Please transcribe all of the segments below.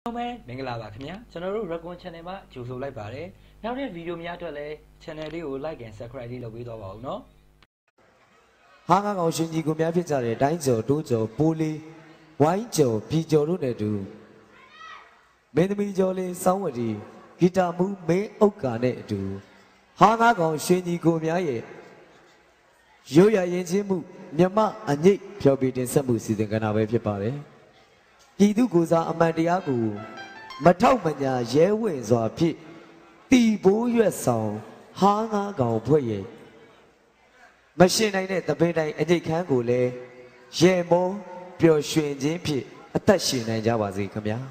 မင်္ဂလာပါခင်ဗျာကျွန်တော်တို့ Recon Channel မှာကြိုဆိုလိုက်ပါတယ်နောက်တဲ့ဗီဒီယိုများအတွက်လည်း Channel လေးကို Like and Subscribe လေးလုပ်ပေးသွားပါဦးနော်ဟာငါကောင်ရှင်ကြီးကိုများဖြစ်ကြတဲ့တိုင်းကျော်တိုးကျော်ပိုးလေးဝိုင်းကျော်ပြည်ကျော်တို့နဲ့တူမင်းသမီးကျော်လေးစောင်းဝတီဂီတာမူမင်းဥက္ကာနဲ့အတူဟာငါကောင်ရှင်ကြီးကိုများရဲ့ရိုးရရင်ချင်းမှုမြမအငိတ်ဖျော်ပြတင်ဆက်မှုစီစဉ်ကဏ္ဍပဲဖြစ်ပါတယ်ပြည်သူကိုစားအမှန်တရားကိုမထောက်မညာရဲဝင့်စွာဖြင့်တီဘိုးရွက်ဆောင်ဟာငါကောင်ဖွဲ့ရဲ့မရှင်နိုင်တဲ့တပင်းတိုင်းအငိတ်ခမ်းကိုလည်းရဲမောပျော်ရွှင်ခြင်းဖြင့်အသက်ရှင်နိုင်ကြပါစေခင်ဗျာ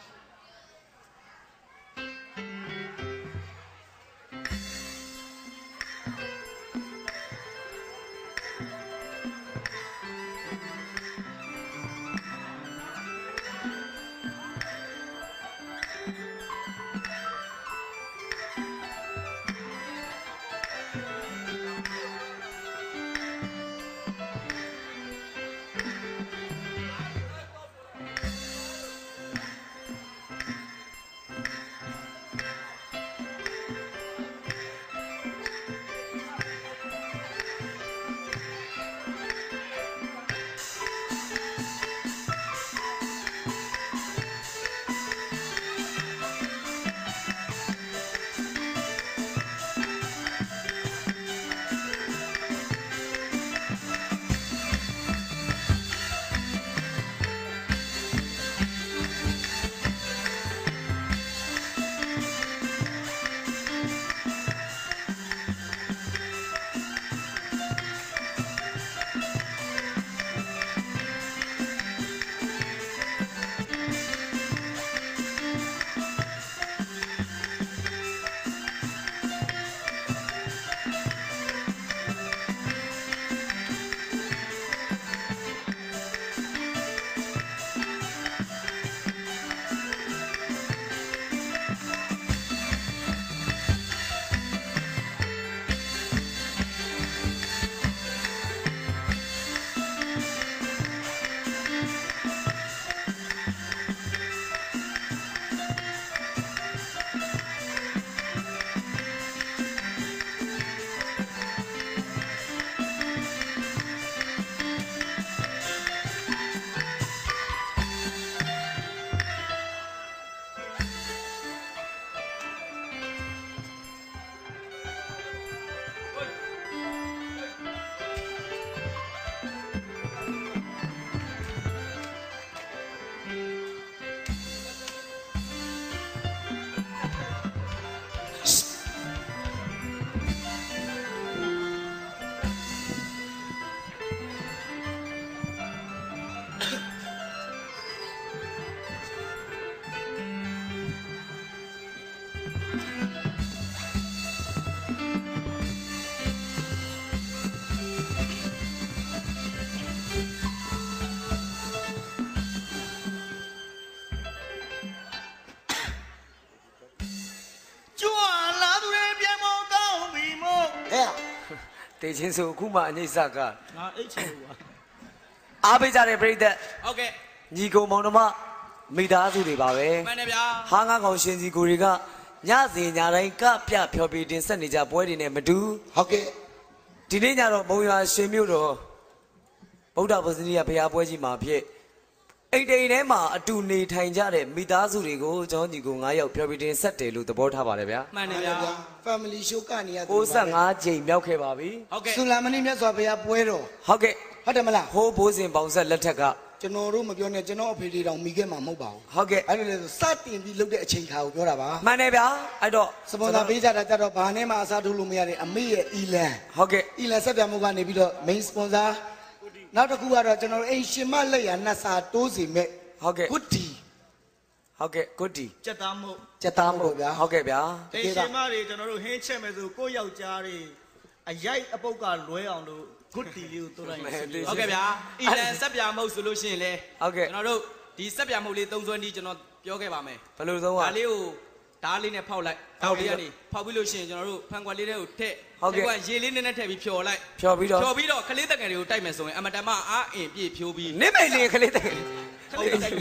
တေချင်းဆိုအခုမှအငိမ့်စကငါအိတ်ချင်ဘူးအားပေးကြတဲ့ပရိသတ်ဟုတ်ကဲ့ညီကုံမောင်နှမမိသားစုတွေပါပဲမှန်တယ်ဗျာဟာငါကောင်ရှင်စီကိုတွေကညစဉ်ညတိုင်းကပြဖျော်ပြတင်ဆက်နေကြပွဲတွေနဲ့မတူဟုတ်ကဲ့ဒီနေ့ညတော့မုံရွာရှင်မြို့တော်ဗုဒ္ဓဘုရားဘုရားပွဲကြီးမှာဖြစ်အိမ်တိန်ထဲမှာအတူနေထိုင်ကြတဲ့မိသားစုတွေကိုကျွန်တော်ညီကို9ယောက်ဖျော်ပြတင်ဆက်တယ်လို့သဘောထားပါတယ်ဗျာမှန်တယ်ဗျာ family show ကနေရ 65ကြိမ်မြောက်ခဲ့ပါပြီဟုတ်ကဲ့ဆူလာမဏိမြတ်စွာဘုရားပွဲတော်ဟုတ်ကဲ့ဟုတ်တယ်မလားဟိုးဘိုးစင်ပေါင်ဆက်လက်ထက်ကကျွန်တော်တို့မပြောနဲ့ကျွန်တော်အဖေတွေတောင်မိခဲ့မှာမဟုတ်ပါဘူးဟုတ်ကဲ့အဲ့လိုလေစတင်ပြီးလုပ်တဲ့အချိန်ခါကိုပြောတာပါမှန်တယ်ဗျာအဲ့တော့စပွန်ဆာပေးကြတာကြတော့ဘာနဲ့မှအစားထိုးလို့မရတဲ့အမေရဲ့ Elan ဟုတ်ကဲ့ Elan ဆက်ပြမှုကနေပြီးတော့ main sponsor နောက်တစ်ခုကတော့ကျွန်တော်တို့အိမ်ရှင်မလက်ရနှက်စာတိုးစီမဲ့ဟုတ်ကဲ့ Goody ဟုတ်ကဲ့ Goody ကြက်သားမို့ကြက်သားမို့ဗျာဟုတ်ကဲ့ဗျာအိမ်ရှင်မတွေကျွန်တော်တို့ဟင်းချက်မယ်ဆိုကိုယ့်ယောက်ျားတွေအရိုက်အပုတ်ကလွဲအောင်လို့ Goody လေးကိုတိုးလိုက်ဟုတ်ကဲ့ဗျာအီလန်ဆက်ပြမုတ်ဆိုလို့ရှိရင်လေဟုတ်ကဲ့ကျွန်တော်တို့ဒီဆက်ပြမုတ်လေးသုံးစွဲနည်းကျွန်တော်ပြောခဲ့ပါမယ်ဘယ်လိုသုံးอ่ะဒါလေးကိုဓာတ်လေးနဲ့ဖောက်လိုက်ဖောက်လေးကနေဖောက်ပြီးလို့ရှိရင်ကျွန်တော်တို့ဖန်ခွက်လေးတွေကိုထည့်ဟုတ်ကဲ့ရေလေးနဲ့ထည့်ပြီးဖြော်လိုက်ဖြော်ပြီးတော့ကလေးတက်ကယ်တွေကိုတိုက်မယ်ဆိုရင်အမတမအားအင်ပြည့်ဖြိုးပြီးနစ်မိတ်လေးကလေးတက်ကယ်ကလေးတိုက်လို့ရမလားကွာ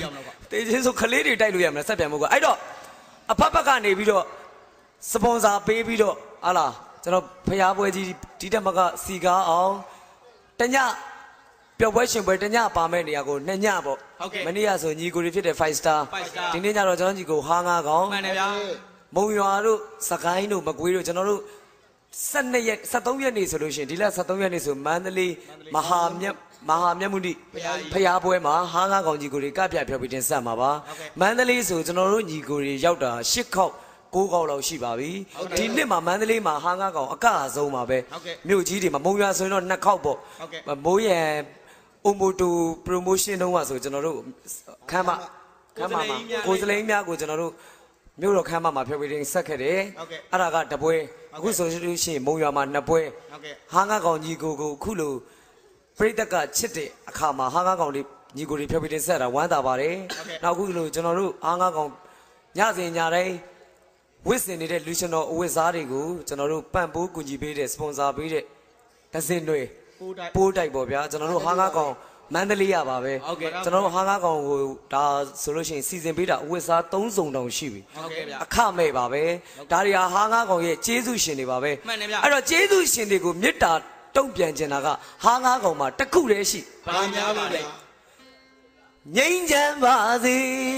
တေချင်းဆိုခလေးတွေတိုက်လို့ရမလားဆက်ပြန်မို့ကအဲ့တော့အဖက်ဖက်ကနေပြီးတော့စပွန်ဆာပေးပြီးတော့ဟာလားကျွန်တော်ဖျားပွဲကြီးဒီတက်မကစီကားအောင်တညပျော်ပွဲရှင်ပွဲတညပါမဲ့နေရာကို2ညပေါ့မနေ့ကဆိုညီကိုတွေဖြစ်တဲ့5 star ဒီနေ့ကျတော့ကျွန်တော်ညီကိုဟာငါကောင်မှန်တယ်ဗျာမုံရွာတို့စကိုင်းတို့မကွေးတို့ကျွန်တော်တို့12ရက်13ရက်နေ့ဆိုလို့ရှိရင်ဒီလ13ရက်နေ့ဆိုမန္တလေးမဟာမြတ်မုနိဖျားပွဲမှာဟာငါကောင်ညီကိုတွေကပြဖြောပြီးတင်ဆက်မှာပါမန္တလေးဆိုကျွန်တော်တို့ညီကိုတွေရောက်တာ10ခေါက်9ခေါက်လောက်ရှိပါပြီဒီနှစ်မှာမန္တလေးမှာဟာငါကောင်အကအဆုံးပါပဲမြို့ကြီးတွေမှာမုံရွာဆိုရင်တော့2ခေါက်ပေါ့မိုးရံအိုမိုတို promotion တုန်းကဆိုကျွန်တော်တို့ခမ်းမမှာကိုစလိန်များကိုကျွန်တော်တို့မြို့တော်ခမ်းမမှာဖြောပြီးတင်ဆက်ခဲ့တယ်အဲ့ဒါကတပွဲအခုဆိုလို့ရှိရင်မုံရွာမှာ2ပွဲဟာငါကောင်ညီကိုအခုလိုပရိသတ်ကချစ်တဲ့အခါမှာဟာငါကောင်လေးညီကိုတွေဖြောပြီးတင်ဆက်တာဝမ်းသာပါတယ်နောက်အခုလိုကျွန်တော်တို့ဟာငါကောင်ညစဉ်ညတိုင်းဝစ်စင်နေတဲ့လူရှင်တော်အဝတ်စားတွေကိုကျွန်တော်တို့ပန့်ပိုးကူညီပေးတဲ့စပွန်ဆာပေးတဲ့ဒဇင်တွေပိုးတိုက်ပေါ့ဗျာကျွန်တော်တို့ဟာငါကောင်မန္တလေးရပါပဲကျွန်တော်တို့ဟာငါကောင်ကိုဒါဆိုလို့ရှိရင်စီစဉ်ပေးတာအဝတ်စား3စုံတောင်ရှိပြီအခမဲ့ပါပဲဒါတွေဟာငါကောင်ရဲ့ကျေးဇူးရှင်တွေပါပဲအဲ့တော့ကျေးဇူးရှင်တွေကိုမေတ္တာတုံ့ပြန်ကျင်တာကဟာငါကောင်မှာတခုတည်းရှိဘာများပါလဲငြိမ်းချမ်းပါစေ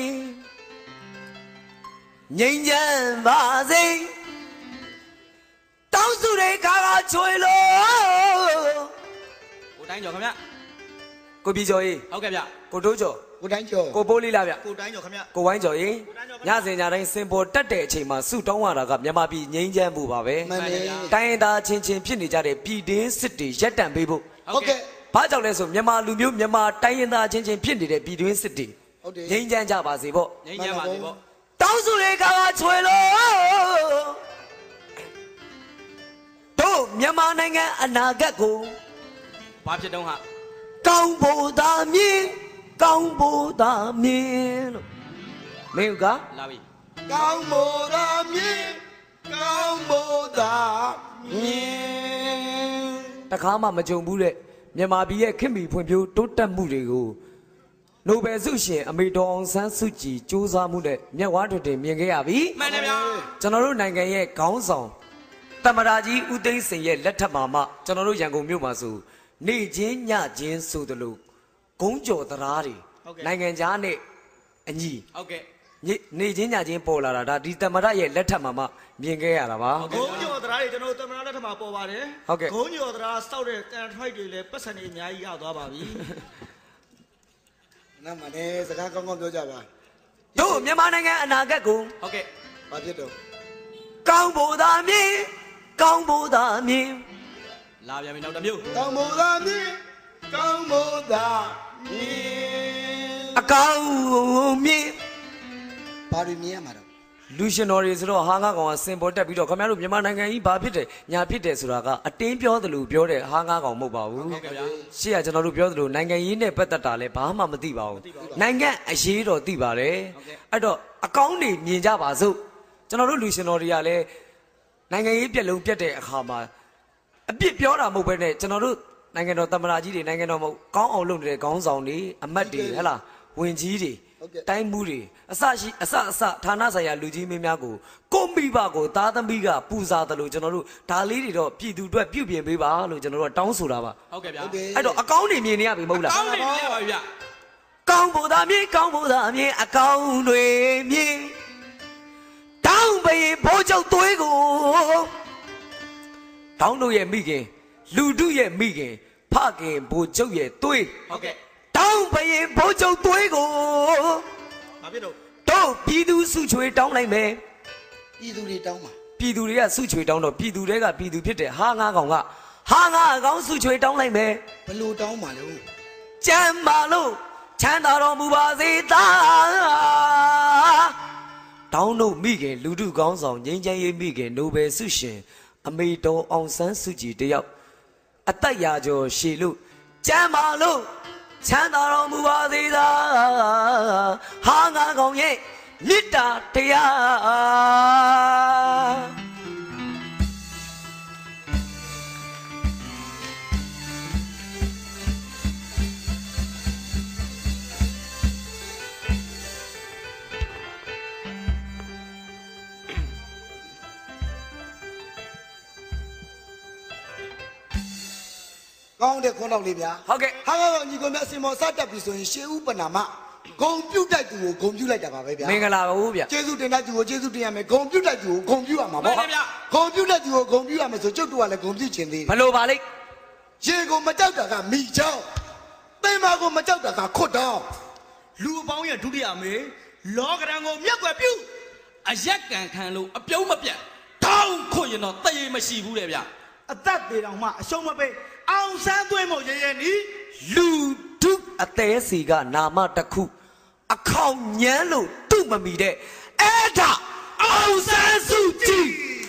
ငြိမ်းချမ်းပါစေတောင်းစုတဲ့ကာကချွေလို့ကိုတိုင်းကျော်ခင်ဗျကိုပြည်ကျော်ကြီးဟုတ်ကဲ့ဗျကိုတိုးကျော်ကိုတိုင်းကျော်ကိုပိုးလေးလားဗျကိုတိုင်းကျော်ခင်ဗျကိုဝိုင်းကျော်ကြီးညစဉ်ညတိုင်းစင်ပေါ်တက်တဲ့အချိန်မှာစုတောင်းရတာကမြန်မာပြည်ငြိမ်းချမ်းမှုပါပဲမှန်တယ်တိုင်းသားချင်းချင်းဖြစ်နေကြတဲ့ပြည်တွင်းစစ်တွေရပ်တန့်ပေးဖို့ဟုတ်ကဲ့ဘာကြောင့်လဲဆိုမြန်မာလူမျိုးမြန်မာတိုင်းရင်းသားချင်းချင်းဖြစ်နေတဲ့ပြည်တွင်းစစ်တွေငြိမ်းချမ်းကြပါစေပေါ့ငြိမ်းချမ်းပါစေပေါ့တောင်းစုတဲ့ကာကချွေလို့တို့မြန်မာနိုင်ငံအနာဂတ်ကိုဘာဖြစ်တော့ဟာကောင်းဖို့သာမြင်ကောင်းဖို့သာမြင်လို့မင်းကလာပြီကောင်းဖို့သာမြင်ကောင်းဖို့သာမြင်တခါမှမကြုံဘူးတဲ့မြန်မာပြည်ရဲ့ခင်မီဖွံ့ဖြိုးတိုးတက်မှုတွေကိုနိုဘယ်ဆုရှင်အမေတော်အောင်ဆန်းစုကြည်စူးစမ်းမှုနဲ့မြတ်ဝါထွတ်တင်မြင်ခဲ့ရပြီမှန်တယ်ဗျာကျွန်တော်တို့နိုင်ငံရဲ့ခေါင်းဆောင်တမရာကြီးဦးသိန်းစိန်ရဲ့လက်ထက်မှာမှကျွန်တော်တို့ရန်ကုန်မြို့မှာဆိုနေချင်းညချင်းဆိုသလိုဂုံးကြော်တရားတွေနိုင်ငံခြားနဲ့အညီဟုတ်ကဲ့နေချင်းညချင်းပေါ်လာတာဒါဒီတမရရဲ့လက်ထက်မှာမှမြင်ခဲ့ရတာပါဂုံးကြော်တရားတွေကျွန်တော်တမရလက်ထက်မှာပေါ်ပါတယ်ဟုတ်ကဲ့ဂုံးကြော်တရားစောက်တဲ့တန်ထိုက်တွေလည်းပတ်စံတွေအများကြီးရသွားပါပြီနားမနဲ့စကားကောင်းကောင်းပြောကြပါတို့မြန်မာနိုင်ငံအနာဂတ်ကိုဟုတ်ကဲ့ဘာဖြစ်တော့ကောင်းဖို့သာမြင်ကောင်းဖို့သာမြင်လာပြန်ပြီနောက်တစ်မျိုးကောင်းဖို့သာမြင်ကောင်းဖို့သာမြင်အကောင်းမြင်ဘာတွေမြင်ရမှာတော့လူရှင်တော်တွေဆိုတော့ဟာငါကောင်ကစင်ပေါ်တက်ပြီးတော့ခင်ဗျားတို့မြန်မာနိုင်ငံကြီးဘာဖြစ်တယ်ညာဖြစ်တယ်ဆိုတာကအတင်းပြောသလိုပြောတဲ့ဟာငါကောင်မဟုတ်ပါဘူးဟုတ်ကဲ့ဗျာရှေ့ကကျွန်တော်တို့ပြောသလိုနိုင်ငံရေးနဲ့ပတ်သက်တာလည်းဘာမှမသိပါဘူးနိုင်ငံအရေးတော်သိပါတယ်အဲ့တော့အကောင်းတွေမြင်ကြပါစို့ကျွန်တော်တို့လူရှင်တော်တွေကလည်းနိုင်ငံရေးပြက်လုံးပြက်တဲ့အခါမှာအပြစ်ပြောတာမဟုတ်ဘဲနဲ့ကျွန်တော်တို့နိုင်ငံတော်သမ္မတကြီးတွေနိုင်ငံတော်မဟုတ်ကောင်းအောင်လုပ်နေတဲ့ခေါင်းဆောင်တွေအမတ်တွေဟဲ့လားဝင်ကြီးတွေတိုင်းမှုတွေအစဌာနဆိုင်ရာလူကြီးမင်းများကိုကိုမိဘကိုသားသမီးကပူဇာတယ်လို့ကျွန်တော်တို့ဒါလေးတွေတော့ပြည်သူအတွက်ပြုပြင်ပေးပါလို့ကျွန်တော်တို့တောင်းဆိုတာပါဟုတ်ကဲ့ဗျာအဲ့တော့အကောင်းတွေမြင်နေရပြီမဟုတ်လားအကောင်းတွေမြင်ရပါပြီဗျာကောင်းဖို့သာမြင်ကောင်းဖို့သာမြင်အကောင်းတွေမြင်တောင်းပေဘိုးချုပ်သွေးကိုတောင်းတို့ရဲ့မိခင်လူတို့ရဲ့မိခင်ဖခင်ဘိုးချုပ်ရဲ့သွေးဟုတ်ကဲ့တောင်းပေဘိုးချုပ်သွေးကိုဘာဖြစ်တော့တို့ပြည်သူစုချွေတောင်းလိုက်မယ်ပြည်သူတွေတောင်းပါပြည်သူတွေကစုချွေတောင်းတော့ပြည်သူတွေကပြည်သူဖြစ်တဲ့ဟာငါကောင်ကဟာငါကောင်စုချွေတောင်းလိုက်မယ်ဘလို့တောင်းပါလို့ကျမ်းပါလို့ချမ်းသာတော်မူပါစေသားတောင်းတို့မိခင်လူထုကောင်းဆောင်ငြိမ်းချမ်းရေးမိခင်နိုဘယ်ဆုရှင်အမေတော်အောင်ဆန်းစုကြည်တယောက်အသက်ရာကျော်ရှည်လို့ကျမ်းပါလို့ချမ်းသာတော်မူပါစေသာဟာငါကောင်ရဲ့မေတ္တာတရားကောင်းတဲ့ခွန်းတော့လေးဗျာဟာကတော့ညီကောင်များအစင်မောစတက်ပြီဆိုရင်ရှေးဥပနာမဂုံပြုတ်တိုက်သူကိုဂုံပြုတ်လိုက်တာပါပဲဗျာမင်္ဂလာပါဦးဗျာကျေးဇူးတင်တဲ့သူကိုကျေးဇူးတင်ရမယ်ဂုံပြုတ်တိုက်သူကိုဂုံပြုတ်ရမှာပေါ့ဂုံပြုတ်တဲ့သူကိုဂုံပြုတ်ရမယ်ဆိုကျုပ်တို့ကလည်းဂုံပြုတ်ခြင်းသေးတယ်ဘလို့ပါလိမ့်ရေကိုမကြောက်တာကမိချောင်းသင်္မာကိုမကြောက်တာကခွတ်တောင်းလူအပေါင်းရဲ့ဒုတိယမေလောကရန်ကိုမြက်ွယ်ပြုအရက်ကန်ခံလို့အပြုံးမပြတ်ထောင်းခွတ်ရင်တော့တရေမရှိဘူးလေဗျာအသက်သေးတောင်မှအရှုံးမပေးအောင်ဆန်းသွင်းဖို့ရဲရဲနီးလူတုအသေးစီကနာမတစ်ခုအခေါင်ညမ်းလို့တုမမီတဲ့အဲ့ဒါအောင်ဆန်းစုကြည်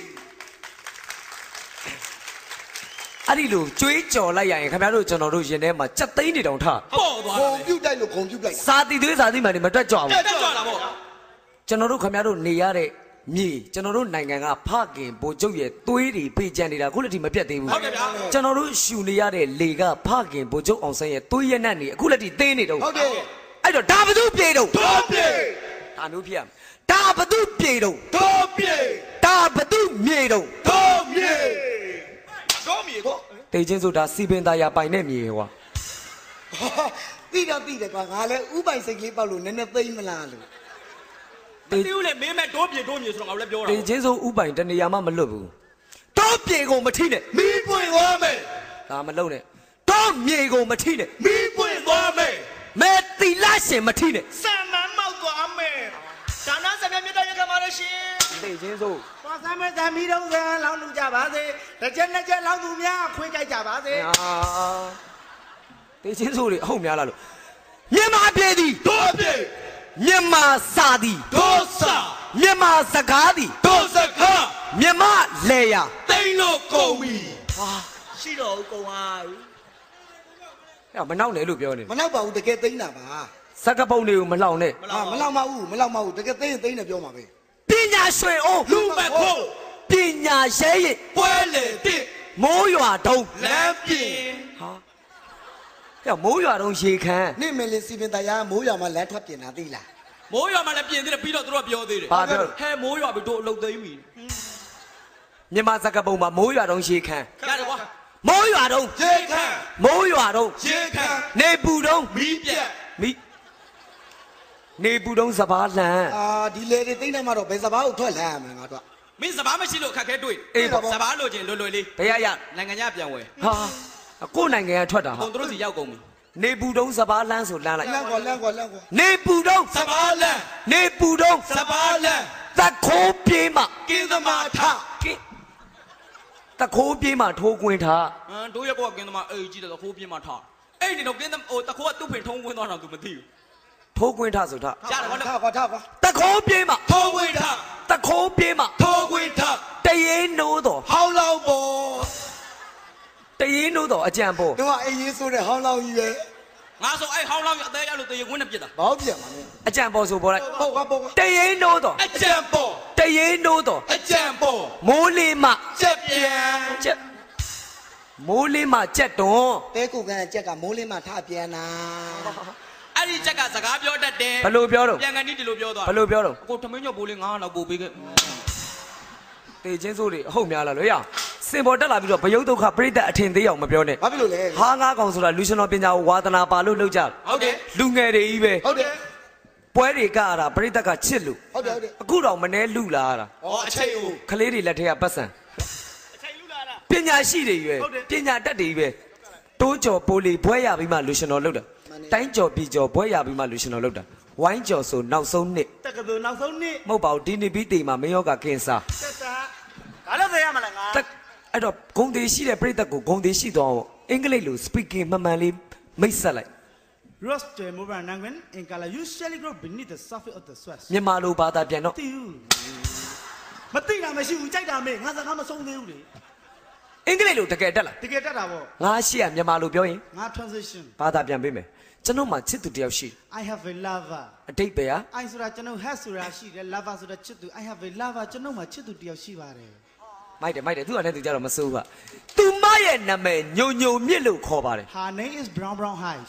အဲ့ဒီလိုကြွေးကြော်လိုက်ရရင်ခင်ဗျားတို့ကျွန်တော်တို့ရင်ထဲမှာစက်သိန်းတွေတောင်ထားပေါ့သွားတယ်ဂုံပြုတ်တိုက်လို့ဂုံပြုတ်လိုက်စာတီသွေးစာတီမှန်နေမတွက်ကြွဘူးတွက်ကြွတာပေါ့ကျွန်တော်တို့ခင်ဗျားတို့နေရတဲ့မြေကျွန်တော်တို့နိုင်ငံကဖခင်ဗိုလ်ချုပ်ရဲ့သွေးတွေဖေးကြံနေတာခုလက်ထိမပြတ်သေးဘူးဟုတ်တယ်ဗျာကျွန်တော်တို့ရှူနေရတဲ့လေကဖခင်ဗိုလ်ချုပ်အောင်ဆန်းရဲ့သွေးရနက်နေအခုလက်ထိသင်းနေတော့ဟုတ်တယ်အဲ့တော့ဒါဘသူပြေတော့တို့ပြေဒါမျိုးဖြစ်ရမယ်ဒါဘသူပြေတော့တို့ပြေဒါဘသူမြေတော့တို့မြေတို့မြေတော့တေချင်းဆိုတာစီပင်သားရပိုင်တဲ့မြေဟွာတိတော့တိတယ်ကွာငါလည်းဥပိုင်စိတ်ကလေးပေါက်လို့နည်းနည်းသိမ့်မလားလို့တေးဦးလေမင်းမဲ့တိုးပြေဆိုတော့ငါလည်းပြောတာတေချင်းဆိုဥပိုင်တနေရာမှမလွတ်ဘူးတော့ပြေကိုမထိနဲ့မီးပွင့်သွားမယ်ဒါမလုံးနဲ့တော့မြေကိုမထိနဲ့မီးပွင့်သွားမယ်မဲတီလာရှင်မထိနဲ့ဆံမမောက်သွားမယ်ဒါနစမြမြတ်ရကမှာလို့ရှင်တေချင်းဆိုသွားစမ်းမဲ့သမီးတော်ဆန်းလောင်းလူကြပါစေတစ်ချက်နှစ်ချက်လောင်းသူများခွေးကြိုက်ကြပါစေတေချင်းဆိုတွေအဟုတ်များလားလို့မြန်မာပြည်သည်တို့ပြည်မြန်မာစာသည်တို့စာမြန်မာစကားသည်တို့စကားမြန်မာလေယာတိန်လို့ကုန်ပြီဟာရှိတော့ဦးကုန်ပါဘူးအဲ့မနောက်နဲ့လို့ပြောနေမနောက်ပါဘူးတကယ်သိမ့်တာပါစကပုံတွေကိုမလောင်နဲ့မလောင်ပါဘူးမလောင်ပါဘူးတကယ်သိမ့်သိမ့်နေပြောမှာပဲပညာရွှေအိုးလူမခိုးပညာရဲရင်ပွဲလေတစ်မိုးရွာတုံးလမ်းပြင်ဟာအဲ့မိုးရွာတုံးရေခမ်းနေမလင်းစီပင်တရားမိုးရွာမှာလမ်းထွက်ပြင်တာသိလားမိုးရွာမှာလည်းပြင်သေးတယ်ပြီးတော့သူတို့ကပြောသေးတယ်ဘာပြောဟဲမိုးရွာပြီးတို့အလုတ်သိမ်းပြီမြန်မာစကပုံမှာမိုးရွာတုံးရေခမ်းရတယ်ကွာမိုးရွာတုံးရေခမ်းမိုးရွာတုံးရေခမ်းနေပူတုံးမီးပြက်မီးနေပူတုံးစပားလန်ဒီလေတွေတိတ်နေမှာတော့ဘယ်စပားကိုထွက်လာရမှာငါတို့မင်းစပားမရှိလို့အခက်ခဲတွေ့စပားလို့ချင်းလွယ်လွယ်လေးဘယ်ရနိုင်ငံခြားပြန်ဝယ်ဟာကိုယ်နိုင်ငံကထွက်တာဟာသူတို့စီရောက်ကုန်ပြီနေပူတုံးစပားလန်းဆိုလန်းလိုက်လန်းကွာနေပူတုံးစပားလန်းနေပူတုံးစပားလန်းတခိုးပြေးမှကင်းသမားထတခိုးပြေးမှထိုးကွင်းထားတို့ရက်ကောကင်းသမားအေးကြီးတယ်တခိုးပြေးမှထားအဲ့ဒီတော့ကင်းသမားဟိုတခိုးကသူ့ဖင်ထုံးကွင်းသွားတော့ तू မသိဘူးထိုးကွင်းထားဆိုထားရတယ်ကွာထားကွာတခိုးပြေးမှထိုးကွင်းထားတခိုးပြေးမှထိုးကွင်းထားတရေနိုးတော်ဟောင်းလောင်းပေါ်တရေနိုးတော်အကြံပေါ်တို့ကအေးရေးဆိုတဲ့ဟောင်းလောင်းကြီးပဲငါဆိုအဲ့ဟောင်းလောင်းအသေးရလို့တရေကွင်းနဲ့ပြစ်တာဘာပြစ်မှာလဲအကြံပေါ်ဆိုပေါ်လိုက်ပေါ့တရေနိုးတော်အကြံပေါ်တရေနိုးတော်အကြံပေါ်မိုးလေးမှကြက်ပြန်ကြက်မိုးလေးမှကြက်တွန်းတဲကုကန်ကြက်ကမိုးလေးမှထပြန်တာအဲ့ဒီချက်ကစကားပြောတတ်တယ်ဘယ်လိုပြောတော့ပြန်ကန်ဒီလိုပြောသွားဘယ်လိုပြောတော့ကိုထမင်းညော့ပိုးလေး9လောက်ပို့ပေးခဲ့တေချင်းစိုးတွေအဟုတ်များလားလို့ရစင်ပေါ်တက်လာပြီးတော့ဘယုတ်ဒုက္ခပြိတ္တအထင်သေးအောင်မပြောနဲ့ဘာဖြစ်လို့လဲဟာငါးကောင်ဆိုတာလူရှင်တော်ပညာကိုဝါသနာပါလို့လုပ်ကြဟုတ်တယ်လူငယ်တွေကြီးပဲဟုတ်တယ်ပွဲတွေကရတာပြိတ္တကချစ်လို့ဟုတ်တယ်အခုတော့မနှဲလူလာတာအချိန်ဦးကလေးတွေလက်ထက်ကပတ်စံအချိန်လူလာတာပညာရှိတွေကြီးပဲပညာတတ်တွေကြီးပဲတိုးကြော်ပိုးလေးဘွဲရပြီးမှလူရှင်တော်လုပ်တာတိုင်းကြော်ပြည်ကြော်ဘွဲရပြီးမှလူရှင်တော်လုပ်တာဝိုင်းကြော်ဆိုနောက်ဆုံးနှစ်တက္ကသိုလ်နောက်ဆုံးနှစ်မဟုတ်ပါဘူးဒီနေ့ပြီးတေမှာမင်းယောဂကင်ဆာတက်တာဒါလည်းသိရမလားငါအဲ့တော့ဂုံသေးရှိတဲ့ပြိတ္တကိုဂုံသေးရှိတော့အင်္ဂလိပ်လို speaking မှန်မှန်လေးမိတ်ဆက်လိုက် Rust mover nangen in color usually grow beneath the surface of the soil မြန်မာလိုဘာသာပြန်တော့မသိတာမရှိဘူးကြိုက်တာမေးငါစကားမဆုံးသေးဘူးလေအင်္ဂလိပ်လိုတကယ်တက်လားတကယ်တက်တာပေါ့ငါရှိရမြန်မာလိုပြောရင်ငါ transition ဘာသာပြန်ပေးမယ်ကျွန်တော်မှချစ်သူတယောက်ရှိ I have a lover အတိတ်ပဲဟာ I ဆိုတာကျွန်တော် has ဆိုတာရှိတယ် lover ဆိုတာချစ်သူ I have a lover ကျွန်တော်မှချစ်သူတယောက်ရှိပါတယ်မိုက်တယ်သူကလည်းသူကြတော့မစိုးဘူးကသူမရဲ့နာမည်ညုံညုံမြင့်လို့ခေါ်ပါတယ် Her name is Brown Brown High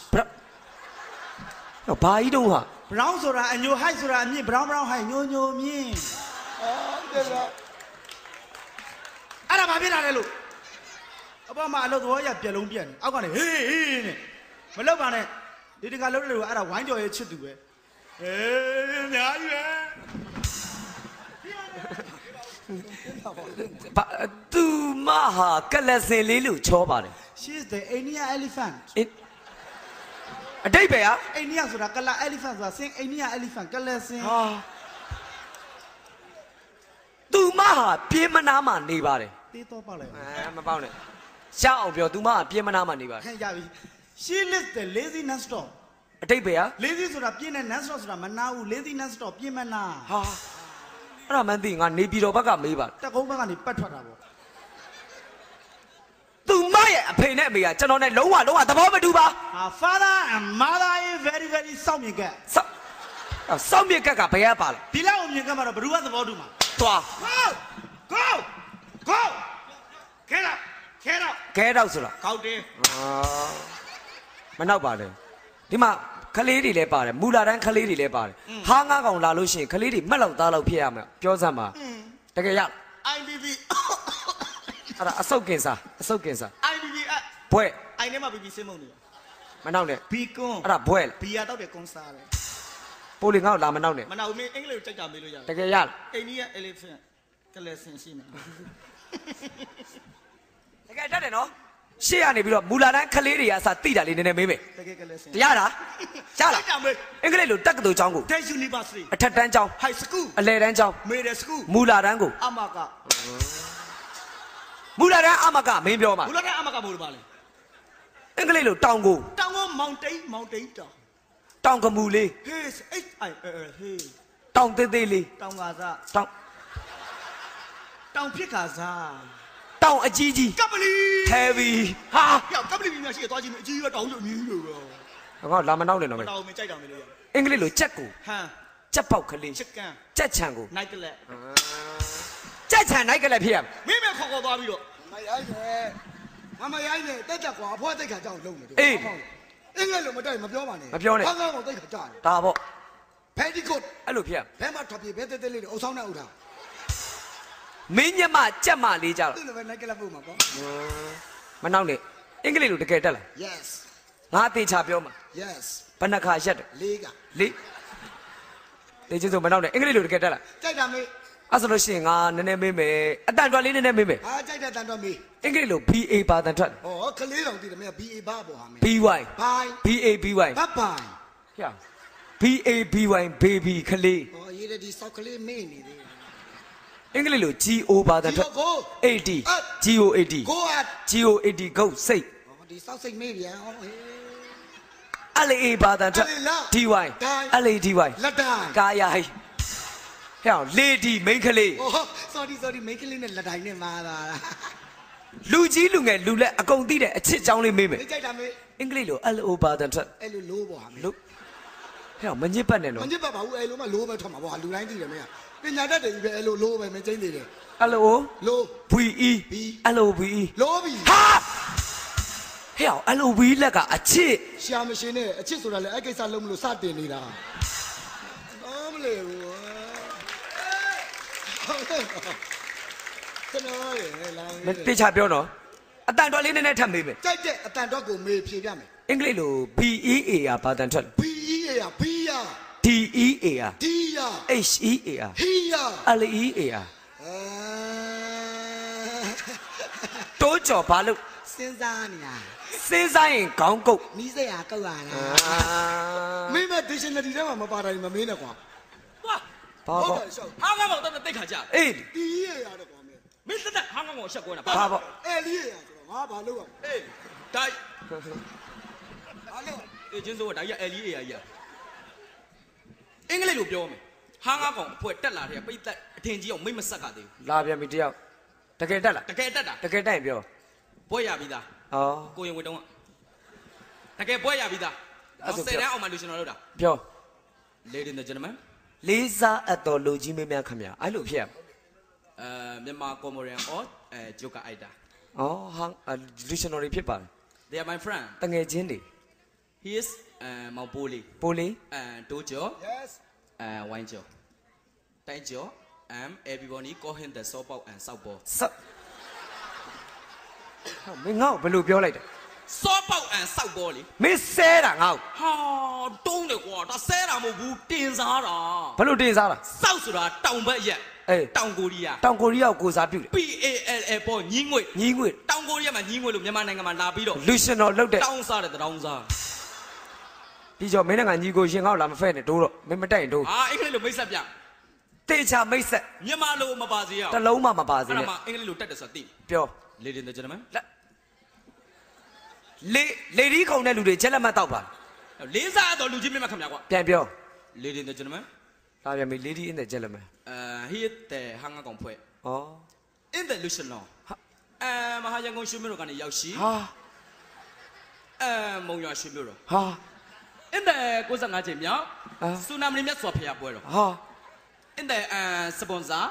ဘာကြီးတော့ဟာ Brown ဆိုတာအညို High ဆိုတာအမြင့် Brown Brown High ညိုညိုမြင့်တယ်လားအဲ့ဒါဘာဖြစ်လာလဲလို့အပေါ်မှာအလုပ်သဘောရပြက်လုံးပြက်နေအောက်ကနေဟေးနဲ့မလောက်ပါနဲ့ဒီတကလုံးတွေအဲ့ဒါဝိုင်းကြော်ရဲ့ချစ်သူပဲအများကြီးပဲသူမဟာကလစင်လေးလို့ချောပါတယ် She is the Indian elephant အတိတ်ပဲဟာ Indian ဆိုတာကလာ elephant ဆိုတာစင် Indian elephant ကလစင်ဟာသူမဟာပြင်းမနာမှနေပါတယ်တေးတော့ပေါက်လိုက်မပေါက်နဲ့ရှောက်အောင်ပြောသူမဟာပြင်းမနာမှနေပါတယ်ဟဲ့ရပြီ She lives the lazy non-stop အတိတ်ပဲဟာ lazy ဆိုတာပြင်းတဲ့ non-stop ဆိုတာမနာဘူး lazy non-stop ပြင်းမနာဟာအဲ့ဒါမှန်းသိငါနေပြည်တော်ဘက်ကမေးပါတက်ကုန်းဘက်ကနေပတ်ထွက်တာပေါ့သူမရဲ့အဖေနဲ့အမေကကျွန်တော်နဲ့လုံးဝသဘောမတူပါ Father and mother is very very စောင့်မြင်ကက်စောင့်မြစ်ကက်ကဘယ်ကပါလဲဒီလောက်မြင်ကက်မှာတော့ဘ누구ကသဘောတူမှာသွား go ခဲတော့ခဲတော့ဆိုတာကောက်တယ်မနောက်ပါနဲ့ဒီမှာခလေးတွေလည်းပါတယ်မူလာတန်းခလေးတွေလည်းပါတယ်ဟာငါးကောင်လာလို့ရှိရင်ခလေးတွေမှတ်လောက်သားလောက်ဖြစ်ရမယ်ပြောစမ်းပါတကယ်ရ IBB အဲ့ဒါအဆုတ်ကင်စား IBB ဘွဲအိုင်ထဲမှာ BB စင်းမုံနေမနောက်နဲ့ B ကွန်းအဲ့ဒါဘွဲဘီယာတောက်တယ်ကွန်းစားတယ်ပိုလီငါ့ကိုလာမနောက်နဲ့မနာဘူးမင်းအင်္ဂလိပ်ကိုကြိုက်တာမေးလို့ရတယ်တကယ်ရအိန္ဒိယ elephant ကလစင်ရှိမယ်တကယ်တတ်တယ်နော်ရှေ့ကနေပြီးတော့မူလာတန်းခလေးတွေကအစားတိတာလေးနည်းနည်းမေးမယ်တကယ်ကလစင်တရားလားကြားလားကြမေးအင်္ဂလိပ်လိုတက္ကသိုလ်ကျောင်းကို Ted University အထက်တန်းကျောင်း High School အလယ်တန်းကျောင်း Middle School မူလာတန်းကိုအမကမူလာတန်းအမကမင်းပြောမှာဘုရားကအမကဘို့ပါလေအင်္ဂလိပ်လိုတောင်ကိုတောင်က mountain တောင်တောင်ကမူလေး Hey hey တောင်သေးသေးလေးတောင်ကစားတောင်တောင်ဖြစ်ခါစားတောင်အကြီးကြီးကပလီ heavy ဟာပြောက်ကပလီများရှိရသွားချင်းအကြီးကြီးတောင်ကျမြင်းလို့ပဲငါလာမနောက်နဲ့တော့မယ်တောင်မကြိုက်တောင်မေးလို့ရအင်္ဂလိပ်လိုကြက်ကိုဟမ်ကြက်ပေါက်ခလေးချစ်ကန်ကြက်ချံကိုနိုင်ကလက်ကြက်ချံနိုင်ကလေးဖြစ်ရမယ်မင်းမခေါ်သွားပြီးတော့မရိုက်နဲ့မရိုက်နဲ့တက်တက်ကွာအဖွားတိတ်ခါကြောက်လုံးနေတယ်အေးအင်္ဂလိပ်လိုမတိုက်မပြောပါနဲ့မပြောနဲ့ဘာသာကောင်တိတ်ခါကြားတယ်ဒါပေါ့ဖက်ဒီကုတ်အဲ့လိုဖြစ်ရမယ်ဘဲမှာထွက်ပြေးဘဲတဲတဲလေးတွေအုပ်ဆောင်နေဥထားမင်းညမကြက်မလေးကြတော့သူ့လည်းပဲနိုင်ကလပ်ဖို့မှာပေါ့မနောက်နဲ့အင်္ဂလိပ်လိုတကယ်တက်လား yes ငါအသေးချပြောမှာ yes ဘယ်နှခါရက်တယ်လေးကလေးတေချင်ဆိုမနောက်နဲ့အင်္ဂလိပ်လိုတကယ်တက်လားကြိုက်တာမေးအဲ့ဆိုလို့ရှိရင်ငါနည်းနည်းမေးမယ်အတန်တွက်လေးနည်းနည်းမေးမယ်ဟာကြိုက်တဲ့တန်တော့မေးအင်္ဂလိပ်လို BA ပါတန်ထွက်ဟောကလေးတော်တည်တယ်မင်း BA ဘာပေါ်ဟာမေး BY ဘိုင်း BA BY ဘတ်ပိုင်ဟျာ BA BY baby ခလေးဟောရေးတဲ့ဒီစောက်ကလေးမေးနေသေးတယ်အင်္ဂလိပ်လို GO ပါတန်ထွက်ကို AD GO AD ကိုအတ် GO AD ဂုတ်စိတ်ဟောဒီစောက်စိတ်မေးပြန်ဟောဟေး LA ပါတန်ထွက် DY LA DY လက်တိုင်ကာယာဟိဟဲ့အောင် lady main ခလေးဟော sorry မိန်းကလေးနဲ့လက်တိုင်နဲ့မာတာလားလူကြီးလူငယ်လူလက်အကုန်သိတဲ့အချစ်ကြောင်းလေးမေးမယ်မေးကြိုက်တာမေးအင်္ဂလိပ်လို LO ပါတန်ထွက်အဲ့လိုလိုးပေါ်ဟာမေးလို့ဟဲ့အောင်မညစ်ပတ်နဲ့မနော်ညစ်ပါဘူးအဲ့လိုမှလိုးပဲထွက်မှာပေါ့လူတိုင်းသိတယ်မင်းပညာတတ်တယ်ကြီးပဲအဲ့လိုလိုးပဲမကျင်းသေးတယ် LO လိုး VE LOVE လိုးပြီဟာဟဲ့အောင် LOV လက်ကအချစ်ရှာမရှင်နဲ့အချစ်ဆိုတာလေအဲ့ကိစ္စလုံးမလို့စတင်နေတာအော်မလေးဘူးကျွန်တော်ရလာမတေချာပြောနော်အတန်တော်လေးနည်းနည်းထပ်မေးမယ်ကြိုက်တဲ့အတန်တော့ကိုမေးဖြေပြမယ်အင်္ဂလိပ်လို BEA ရပါတန်ထွက် BEA ရ B ရ DEA ရ D ရ HEA ရ H ရ LEA ရတိုးကြော်ဘာလို့စဉ်းစားနေတာစဉ်းစားရင်ခေါင်းကုတ်နီးစရာကောက်ရတာမင်းမ dictionary ထဲမှာမပါတာမမင်းနဲ့ကွာဘာပေါ့ဟာငါကောင်တက်တိတ်ခါကြအေးတီးရရတယ်ကွာမင်းမင်းတက်ဟာငါကောင်ရှက်ကွန်းတာဘာပေါ့အဲ့လေးရဆိုတော့ငါဘာလုပ်ရမလဲအေးတိုက်ဘာလုပ်အေးချင်းစိုးကဒါကြီး LEA ကြီးအင်္ဂလိပ်လိုပြောမယ်ဟာငါကောင်အဖွဲတက်လာတဲ့ပိတ်သက်အထင်ကြီးအောင်မိတ်မဆက်ကသေးဘူးလာပြန်ပြီတယောက်တကယ်တက်လားတကယ်တက်တာတကယ်တက်ရင်ပြောဘွဲရပြီးသားဩကိုရင်ဝေတုံးကတကယ်ဘွဲရပြီးသား10တန်းအောင်မှလူရှင်တော်လို့တာပြော Ladies and gentlemen လေးစားအပ်တော်လူကြီးမင်းများခင်ဗျာအဲ့လိုဖြစ်ရမယ်မြန်မာ Comorian or Joker Aida ဩဟာ dictionary ဖြစ်ပါတယ် they are my friend တငယ်ချင်းတွေ he is Maupoli ပိုလီ Dojo yes Wine Taijo everybody call him the soap and south ball ဆော့မင်းငါ့ကိုဘယ်လိုပြောလိုက်တယ်စောပေါက်အန်စောက်ပေါ်လေမင်းဆဲတာငါ့ကိုဟာတုံးတယ်ကွာဒါဆဲတာမဟုတ်ဘူးတင်စားတာဘယ်လိုတင်စားတာစောက်ဆိုတာတောင်ဘက်ရက်အေးတောင်ကိုရီးယားတောင်ကိုရီးယားကိုကိုစားပြုတယ် PALL ပေါ်ညီးငွေညီးငွေတောင်ကိုရီးယားမှာညီးငွေလို့မြန်မာနိုင်ငံမှာလာပြီးတော့လူရှင်တော်လောက်တဲ့တောင်းစားတယ်တောင်းစားပြီးတော့မင်းနဲ့ငါညီကိုရှင်ငါ့ကိုလာမဖဲ့နဲ့တိုးတော့မင်းမတိုက်ရင်တိုးဟာအင်္ဂလိပ်လိုမိတ်ဆက်ပြတေချာမိတ်ဆက်မြန်မာလိုမပါစေရအောင်တစ်လုံးမှမပါစေအဲ့ဒါနဲ့မှအင်္ဂလိပ်လိုတက်တယ်ဆိုတာသိပြော Ladies and gentlemen လေဒီခုံတဲ့လူတွေချက်လက်မှတ်တောက်ပါလေးစားတော့လူကြီးမြတ်မခင်ဗျာကွာပြန်ပြော Ladies and gentlemen လာပြန်ပြီ lady in the gentleman here the ဟာငါကောင်ဖွဲ့ဩ in the illusion law မဟာရန်ကုန်ရွှေမြို့တော်ကနေရောက်ရှိဟာမုံရွာရွှေမြို့တော်ဟာ in the 95ချိန်မြောက်စူနာမီမြတ်စွာဘုရားပွဲတော်ဟာ in the sponsor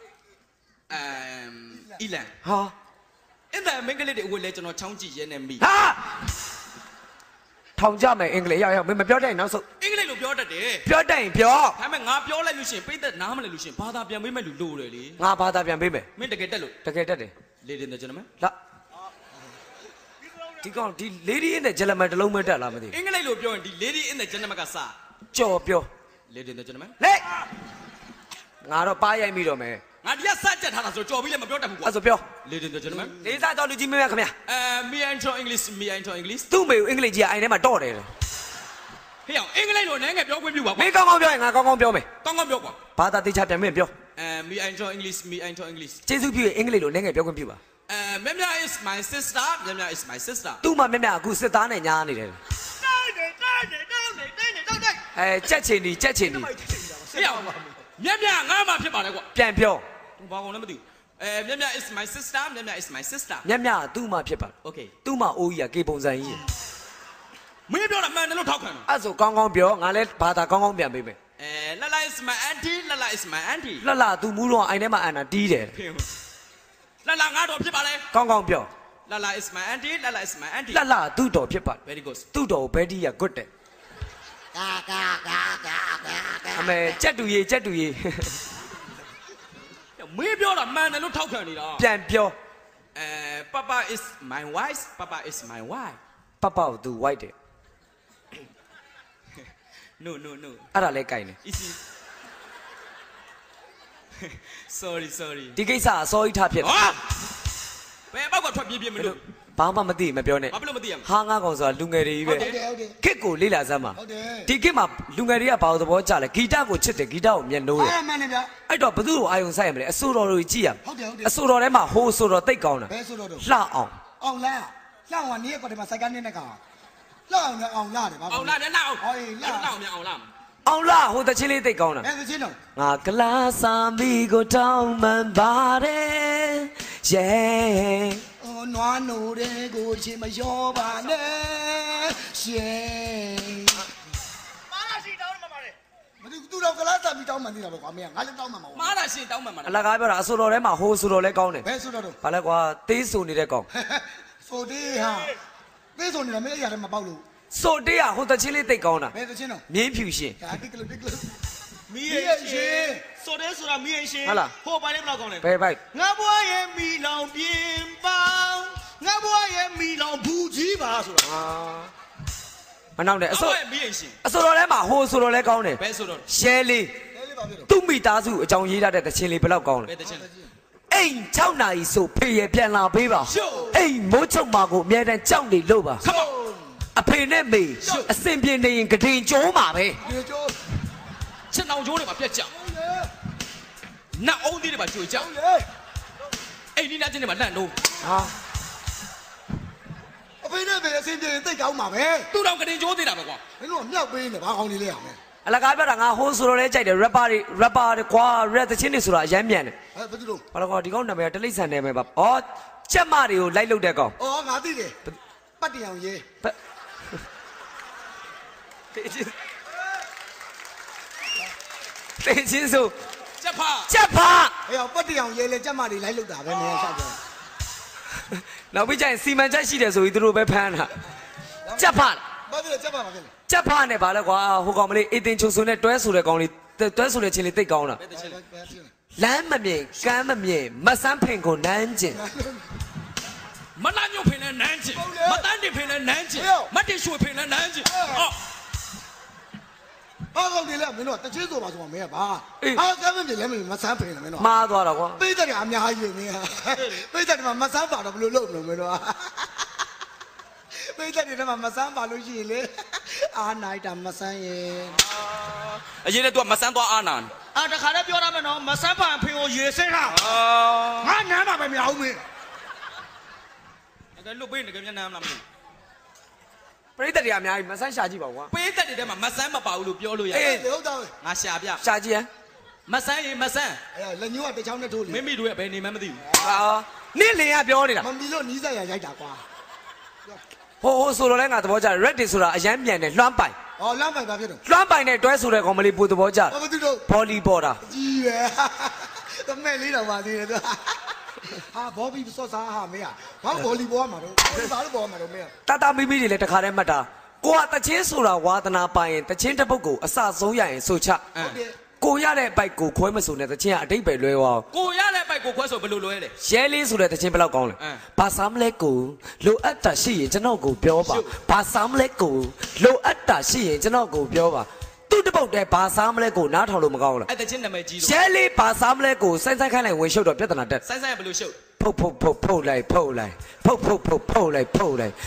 Elan ဟာ in the မင်္ဂလိတွေအဝတ်လဲကျွန်တော်ချောင်းကြည့်ရဲနေမိဟာထောင်ကြမယ်အင်္ဂလိပ်ရောက်မင်းမပြောတတ်ရင်နောက်ဆုံးအင်္ဂလိပ်လိုပြောတတ်တယ်ပြောတတ်ရင်ပြောဒါပေမဲ့ငါပြောလိုက်လို့ရှိရင်ပိတ်သက်နားမလဲလို့ရှိရင်ဘာသာပြန်ပေးမဲ့လူလိုတယ်လေငါဘာသာပြန်ပေးမယ်မင်းတကယ်တက်လို့တကယ်တတ်တယ် Ladies and gentlemen လာဒီကောင်ဒီ lady in the gentleman တစ်လုံးမတက်လားမသိအင်္ဂလိပ်လိုပြောရင်ဒီ lady in the gentleman ကစကြော်ပြော Ladies and gentlemen လေငါတော့ပါရိုက်မိတော့မယ်ငါဒီကစကြက်ထားတာဆိုကြော်ပြီးလည်းမပြောတတ်ဘူးကွာအဲ့ဆိုပြော Ladies and gentlemen လေးစားတော်လူကြီးမင်းမခင်ဗျာ me and your English me and your English သူ့မေကိုအင်္ဂလိပ်ကြီးကအိုင်ထဲမှာတော့တယ်ဟေ့အောင်အင်္ဂလိပ်လိုနိုင်ငံပြောခွင့်ပြုပါမကွာင်းကောင်းကောင်းပြောရင်ငါကောင်းကောင်းပြောမယ်ကောင်းကောင်းပြောကွာဘာသာတေချာပြန်မင်းပြော me and your English me and your English ကျေးဇူးပြုရင်အင်္ဂလိပ်လိုနိုင်ငံပြောခွင့်ပြုပါမြမြ is my sister မြမြ is my sister သူ့မှာမြက်မြက်အခုစစ်သားနဲ့ညားနေတယ်ကြက်ချင်ဒီကြက်ချင်ဒီဟေ့အောင်မြမြငါမှဖြစ်ပါလေကွာပြန်ပြောသူဘာကောင်လဲမသိဘူးမြမြ is my sister မြမြ is my sister မြက်မြသူ့မှာဖြစ်ပါ okay သူ့မှာအိုးကြီးကကေပုံစံကြီးမင်းပြောတာမှန်တယ်လို့ထောက်ခံတယ်အဲ့ဆိုကောင်းကောင်းပြောငါလည်းဘာသာကောင်းကောင်းပြန်ပေးမယ်လလာ is my auntie လလာ is my auntie လှလှသူမူးတော့အိုင်ထဲမှာအန်တာတီးတယ်လလာငါတော့ဖြစ်ပါလေကောင်းကောင်းပြောလလာ is my auntie လလာ is my auntie လှလှသူ့တော်ဖြစ်ပါ very good သူ့တော်ဘဲတီးက good တယ်အမေကြက်တူရေးကြက်တူရေးမင်းပြောတာမှန်တယ်လို့ထောက်ခံနေတာပြန်ပြော papa is my wife papa is my wife ပပကိုသူ white တယ် no အဲ့ဒါလဲကြိုင်တယ် easy sorry ဒီကိစ္စအစောကြီးထားဖြစ်တယ်ဟာဘယ်ဘောက်ကထွက်ပြေးပြေးမလို့ဘာမှမသိမပြောနဲ့ဘာဖြစ်လို့မသိရမလဲဟာငါကောင်ဆိုတာလူငယ်တွေကြီးပဲဟုတ်တယ်ခစ်ကိုလေးလာစမ်းပါဟုတ်တယ်ဒီခစ်မှာလူငယ်တွေကဘာလို့သဘောကျလဲဂီတကိုချစ်တယ်ဂီတကိုမျက်နှိုးတယ်အဲ့မှန်တယ်ဗျာအဲ့တော့ဘသူ့ကိုအာယုံဆိုင်ရမလဲအဆိုတော်တွေကြည့်ရဟုတ်တယ်အဆိုတော်ထဲမှာဟိုးဆိုတော်တိတ်ကောင်းတာဘယ်ဆိုတော့လှအောင်အောင်လားလှအောင်ကနေကွက်ထဲမှာစိုက်ကနေနဲ့ကောင်လှအောင်နဲ့အောင်လားတယ်ဗျာအောင်လားနဲ့လောက်ဟောအေးလှလောက်မြန်အောင်လားအောင်လှဟိုတချင်းလေးတိတ်ကောင်းတာဘယ်သချင်းတော့ငါကလာစာမီကိုတောင်းမှန်ပါတယ်ယေးအော်နွားနိုတဲ့ကိုချင်မရောပါနဲ့ရှင်မာလာရှိတောင်းမှပါတယ်မသူသူတော့ကလားစာပြီးတောင်းမှန်သေးတာပဲကွာမင်းငါလည်းတောင်းမှန်မှာမားတာရှင်တောင်းမှန်မှာအလကားပြောတာအဆိုတော်ထဲမှာဟိုးဆိုတော်လဲကောင်းတယ်ဘယ်ဆိုတော့ဘာလဲကွာသေးဆိုနေတဲ့ကောင်ဆိုတေးဟာသေးဆိုနေတာမင်းအရာထဲမှာပေါက်လို့ဆိုတေးကဟိုတချင်းလေးတိတ်ကောင်းတာဘယ်သချင်းတော့မြင်းဖြူရှင်ဒါတိကလုတိကလုမီးရဲ့ရှင်ဆိုတဲ့ဆိုတာမီးရဲ့ရှင်ဟိုပိုင်းလေးဘယ်လောက်ကောင်းလဲဘယ်ဘိုက်ငါဘွားရဲ့မီလောင်ပြင်းပေါင်းငါဘွားရဲ့မီလောင်ဘူးကြီးပါဆိုတာမနောက်နဲ့အဆိုမီးရဲ့ရှင်အဆိုတော်ထဲမှာဟိုးဆိုတော်လဲကောင်းတယ်ဘယ်ဆိုတော့ရှဲလေးလဲလေးပါပြတော့သူ့မိသားစုအကြောင်းရေးထားတဲ့တခြင်းလေးဘယ်လောက်ကောင်းလဲဘယ်တချင်းအိမ်6နာရီဆိုဖေရပြန်လာပေးပါအိမ်မိုးချုပ်မှာကိုအမြဲတမ်းကြောက်နေလို့ပါ Come on အဖေနဲ့မေအစင်ပြေနေရင်ကတိန်ကျိုးမှာပဲဒီကျိုးချက်တောင်ကျိုးတွေမှာပြက်ကြနတ်အုံးသေးတွေမှာကျွေကြဟုတ်ရဲ့အိမ်ဒီနာချင်းတွေမှာလန့်တော့ဟာအဖေနဲ့ပဲအစင်ပြေတိတ်ကောင်းပါပဲသူ့တော့ကတင်ကျိုးသေးတာပဲကွာမင်းတို့ကမြောက်ပေးနေဘာကောင်းလေးလဲအောင်လဲအလကားပြောတာငါဟိုးဆိုတော့လဲကြိုက်တယ် rapper တွေကွာ rap တချင်းတွေဆိုတာအရမ်းမြန်တယ်ဘယ်သူတို့ဘာလို့ကွာဒီကောင်နာမည်ကတလိษံနေမယ်ပါဩကြက်မတွေကိုလိုက်လုတဲ့ကောင်အော်ငါသိတယ်ပတ်တရောင်ရေးတေချင်းဆိုချက်ဖာကြက်ဖာအေးပတ်တရောင်ရေးလဲကြက်မတွေလိုက်လုတာပဲနေရာဆောက်ကြနောက်ပြီးကျရင်စီမံချက်ရှိတယ်ဆိုပြီးသူတို့ပဲဖမ်းတာကြက်ဖာဘာဖြစ်လဲကြက်ပါပါဖြစ်လဲကြက်ဖာနဲ့ဗာလဲကွာဟိုကောင်မလေးအေးတင်ချုံစုံနဲ့တွဲဆိုတဲ့ကောင်လေးတွဲဆိုတဲ့ချင်းလေးတိတ်ကောင်းတာဘယ်တချင်းလဲဘယ်ချင်းလဲလမ်းမမြင်ကမ်းမမြင်မဆန်းဖင်ကိုနမ်းကျင်မလာညုံဖင်နဲ့နန်းကျင်မတန်းတင်ဖင်နဲ့နန်းကျင်မတ်တင်ရွှေဖင်နဲ့နန်းကျင်အော်ဟာကောင်းတယ်လေမင်းတို့တချင်းဆိုပါဆိုမင်းကပါဟာကမ်းမပြေလဲမင်းမဆန်းဖင်လဲမင်းတို့မှားသွားတာကွာပိတ်တယ်အများကြီးမင်းပိတ်တယ်မှာမဆန်းပါတော့ဘယ်လိုလုပ်မလို့မင်းတို့ပိတ်တယ်မှာမဆန်းပါလို့ရှိရင်လေအာနိုင်တာမဆန်းရင်အရင်ကသူကမဆန်းသွားအာနာတခါတည်းပြောရမယ်နော်မဆန်းဖန်ဖင်ကိုရေစင်းတာငါနမ်းပါပဲမရဘူးမင်းတကယ်လို့ပေးနေကြမျက်နှာမလားမသိပရိသတ်တွေအများကြီးမဆန်းရှာကြည့်ပါကွာပရိသတ်တွေထဲမှာမဆန်းမပါဘူးလို့ပြောလို့ရတယ်ဟုတ်တာပဲငါရှာပြရှာကြည့်ဟမ်မဆန်းရင်မဆန်းလက်ညှိုးကတချောင်းနဲ့ထိုးလေမိမိတို့ရဲ့ဘယ်နေမှမသိဘူးနေ့လင်ကပြောနေတာမမီလို့နီးစက်ရရိုက်တာကွာဟိုဆိုတော့လဲငါသဘောကျ red တွေဆိုတာအရန်မြန်တယ်လွှမ်းပိုင်လွှမ်းပိုင်ပါဖြစ်တယ်လွှမ်းပိုင်နဲ့တွဲဆိုတဲ့ကောင်မလေးပူသဘောကျဘာတူတော့ဘောလီဘော်တာကြီးပဲတမဲလေးတော့ပါသေးတယ်သူဟာဘောဘီစော့စားဟာမင်းဘာဘောလီဘောမှာတော့ဘာလို့ဘောမှာတော့မင်းတာမီမီတွေလည်းတခါတည်းမှတ်တာကိုကတချင်းဆိုတာဝါသနာပိုင်ရင်တချင်းတစ်ပုတ်ကိုအစဆုံးရရင်ဆိုချကိုရတဲ့ဘိုက်ကိုခွဲမစုံတဲ့တချင်းကအတိတ်ပဲလွဲသွားကိုရတဲ့ဘိုက်ကိုခွဲဆိုဘယ်လိုလွဲလဲရဲလေးဆိုတဲ့တချင်းဘယ်လောက်ကောင်းလဲဘာစားမလဲကိုလိုအပ်တာရှိရင်ကျွန်တော်ကိုပြောပါဘာစားမလဲကိုလိုအပ်တာရှိရင်ကျွန်တော်ကိုပြောပါသူ့တပုတ်တည်းဘာစားမလဲကိုနားထောင်လို့မကောင်းလားအဲ့တချင်းနာမည်ကြီးတော့ရဲလေးဘာစားမလဲကိုစိုက်ခိုင်းလိုက်ဝင်ရှုပ်တော့ပြဿနာတက်စိုက်ဘယ်လိုရှုပ်ဖုတ်လိုက်ဖုတ်လိုက်ဖုတ်လိုက်ဖုတ်လိုက်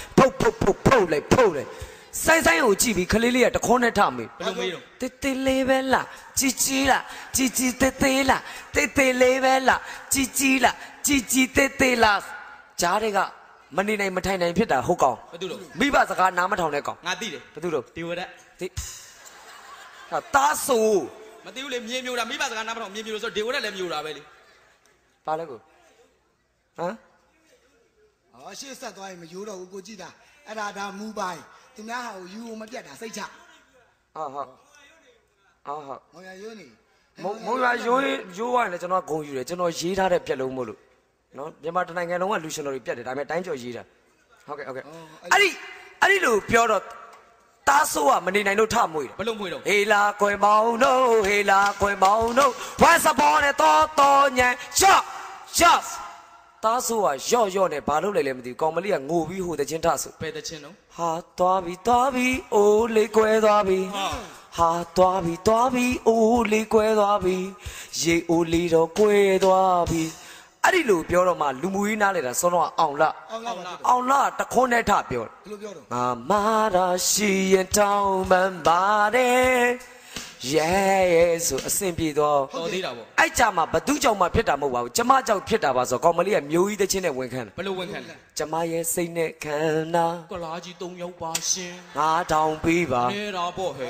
ဆိုင်ကိုကြည့်ပြီးခလေးလေးကတခေါနဲ့ထမေးဘယ်လိုမေးတော့တေးလေးပဲလားကြီးလားကြီးတေးလားတေးလေးပဲလားကြီးလားကြီးတေးလားကြားတွေကမနေနိုင်မထိုင်နိုင်ဖြစ်တာဟုတ်ကောင်ဘာတူလို့မိဘစကားနားမထောင်တဲ့ကောင်ငါသိတယ်ဘာတူလို့ဒီဝရက်ဟာတားဆိုမသိဘူးလေမြေမျိုးတာမိဘစကားနားမထောင်မြေမျိုးလို့ဆိုဒီဝရက်လည်းမျိုးတာပဲလေဘာလဲကိုဟမ်ရှေ့ဆက်သွားရင်မယိုးတော့ဘူးကိုကြည့်တာအဲ့ဒါမူပိုင်သူများဟာကိုယူမပြတ်တာစိတ်ချဟုတ်မောင်ရယိုးနေမုံရယိုးရရင်လည်းကျွန်တော်ဂုံယူတယ်ကျွန်တော်ရေးထားတဲ့ပြက်လုံးမို့လို့နော်မြန်မာတနိုင်ငံလုံးကလူရှင်တော်တွေပြက်တယ်ဒါပေမဲ့တိုင်းကျော်ရေးတာဟုတ်ကဲ့အဲ့ဒီလိုပြောတော့တားဆိုးကမနေနိုင်လို့ထမွေးတယ်ဘယ်လိုမွေးတော့ဟေလာကွယ်မောင်တို့ဟေလာကွယ်မောင်တို့ဝါစပေါ်နဲ့တော်ညံရှော့တားဆိုးကရော့နဲ့ဘာလို့လဲမသိဘူးကောင်မလေးကငိုပြီးဟိုတချင်းထဆိုဘယ်တချင်းတော့ဟာသွားပြီအိုးလေးကွဲသွားပြီဟာသွားပြီအိုးလေးကွဲသွားပြီရေအိုးလေးတော့ကွဲသွားပြီအဲ့ဒီလိုပြောတော့မှလူမှုရေးနားလေတာစောတော့အောင်လာတခွန်းနဲ့ထပြောတယ်ဘယ်လိုပြောတော့ငါမာတာရှိရင်တောင်းပန်ပါတယ်ရဲဆိုအဆင်ပြေတော့တော်သေးတာပေါ့အဲ့ကြမှာဘသူ့ကြောင့်မှဖြစ်တာမဟုတ်ပါဘူးကျမကြောင့်ဖြစ်တာပါဆိုကောင်မလေးကမျိုးကြီးတဲ့ချင်းနဲ့ဝင်ခံတယ်ဘယ်လိုဝင်ခံလဲကျမရဲ့စိတ်နဲ့ခံတာကလားကြီး3ယောက်ပါရှင်ငါတောင်းပေးပါနေတာပေါ့ဟဲ့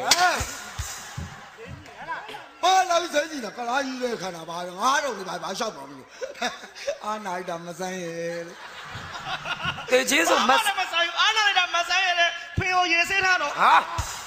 ဟာလာပြီးစမ်းကြည့်တာကလားကြီးရဲ့ခံတာပါငါတော့ဒီဘာရှောက်ပါမလို့အာနိုင်တာမဆန်းရဲ့တေကျေးဆိုမဆန်းအာနိုင်တာမဆန်းရဲ့ဖင်ကိုရေစင်းထားတော့ဟာ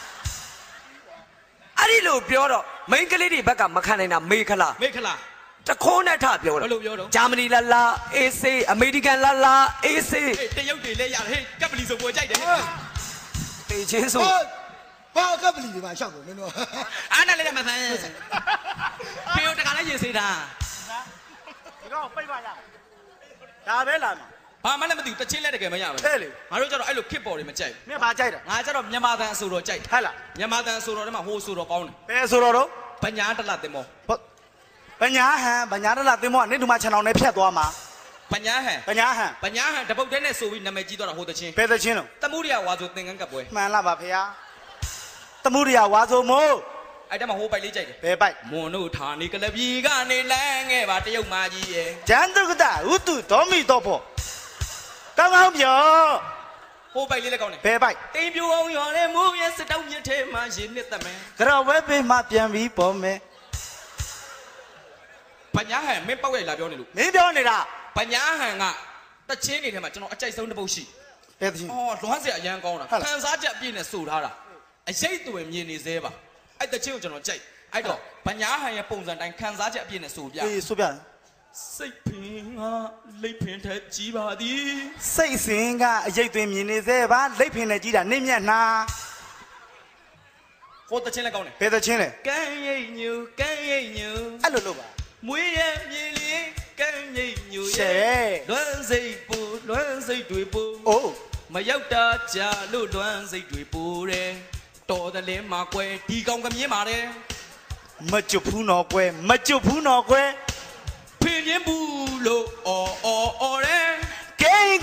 အဲ့ဒီလိုပြောတော့မိန်းကလေးတွေဘက်ကမခံနိုင်တာမေခလာတခိုးနဲ့ထပြောတာဘယ်လိုပြောတော့ဂျာမနီလာအေးဆေးအမေရိကန်လာအေးဆေးတရုတ်တွေလည်းရတယ်ဟေးကပ်ပလီဆိုပေါ်ကြိုက်တယ်တေချင်းဆိုဘာကပ်ပလီတွေမှာရှောက်ကုန်မင်းတို့အားနဲ့လည်းမဆန်းဖေတကလည်းရေစေးတာဒီကောင်ပိတ်ပါရဒါပဲလာမှာဘာမှလည်းမသိဘူးတချင်းလည်းတကယ်မရဘူးဟဲ့လေငါတို့ကျတော့အဲ့လိုခစ်ပေါ်တွေမကြိုက်ဘူးမင်းဘာကြိုက်တာငါကျတော့မြန်မာတန်အဆိုတော်ကြိုက်ဟဲ့လားမြန်မာတန်အဆိုတော်ထဲမှာဟိုဆိုတော်ကောင်းတယ်ဘယ်ဆိုတော်တော့ပညာတလတင်မောပညာတလတင်မောကနေတူမခြံအောင်နဲ့ဖြတ်သွားမှာပညာဟန်တပုတ်တဲနဲ့ဆိုပြီးနာမည်ကြီးသွားတာဟိုတချင်းဘယ်တချင်းတော့တမှုရိယဝါဆိုသင်္ကန်းကပ်ပွဲမှန်လားပါဖေ။တမှုရိယဝါဆိုမို့အဲ့တမှာဟိုပိုက်လေးကြိုက်တယ်ဘယ်ပိုက်မွန်တို့ဌာနေကလပြီကနေလမ်းခဲ့ပါတရုတ်မကြီးရဲ့ဂျန်တုကတဥတုတော်မီတော့ဖို့ကောင်းပြောဟိုပိုက်လေးလည်းကောင်းတယ်ဘယ်ပိုက်တိမ်ပြိုအောင်ရွာလဲမိုးရဲ့စတောက်မြစ်ထဲမှာရေနှစ်သက်မယ်ကြော်ဝဲပေးမှပြန်ပြီးပေါ်မယ်ပညာဟန်မင်းပေါက်ရိုက်လာပြောနေလို့မင်းပြောနေတာပညာဟန်ကတချင်းနေထဲမှာကျွန်တော်အကြိုက်ဆုံးတစ်ပုတ်ရှိဘယ်တချင်းလွမ်းစရာအရန်ကောင်းတာခံစားချက်အပြည့်နဲ့ဆိုထားတာအရေးသွင်မြင်နေသေးပါအဲ့တချင်းကိုကျွန်တော်ကြိုက်အဲ့တော့ပညာဟန်ရဲ့ပုံစံတိုင်းခံစားချက်အပြည့်နဲ့ဆိုပြဆိုပြစိတ်ဖင်ကလိပ်ဖင်ထက်ကြီးပါသည်စိတ်စင်ကအရေးသွင်းမြင်နေသေးပါလိပ်ဖင်နဲ့ကြီးတာနေမျက်နှာဟိုတချင်းလည်းကောင်းတယ်ဘယ်တချင်းလဲကန်းရိပ်ညူအဲ့လိုလုပ်ပါမွေးရဲ့မြေလေးကန်းရိပ်ညူရဲ့လွမ်းစိတ်ပူလွမ်းစစိတ်တွေပူမရောက်တာကြာလို့လွမ်းစိတ်တွေပူတယ်တော်တယ်လင်းမှာကွယ်ဒီကောင်ကမြင်ပါတယ်မကျွတ်ဘူးနော်ကွယ်မကျွတ်ဘူးနော်ကွယ်ဖင်ပြင်းဘူးလို့အော်တယ်ဂိမ်း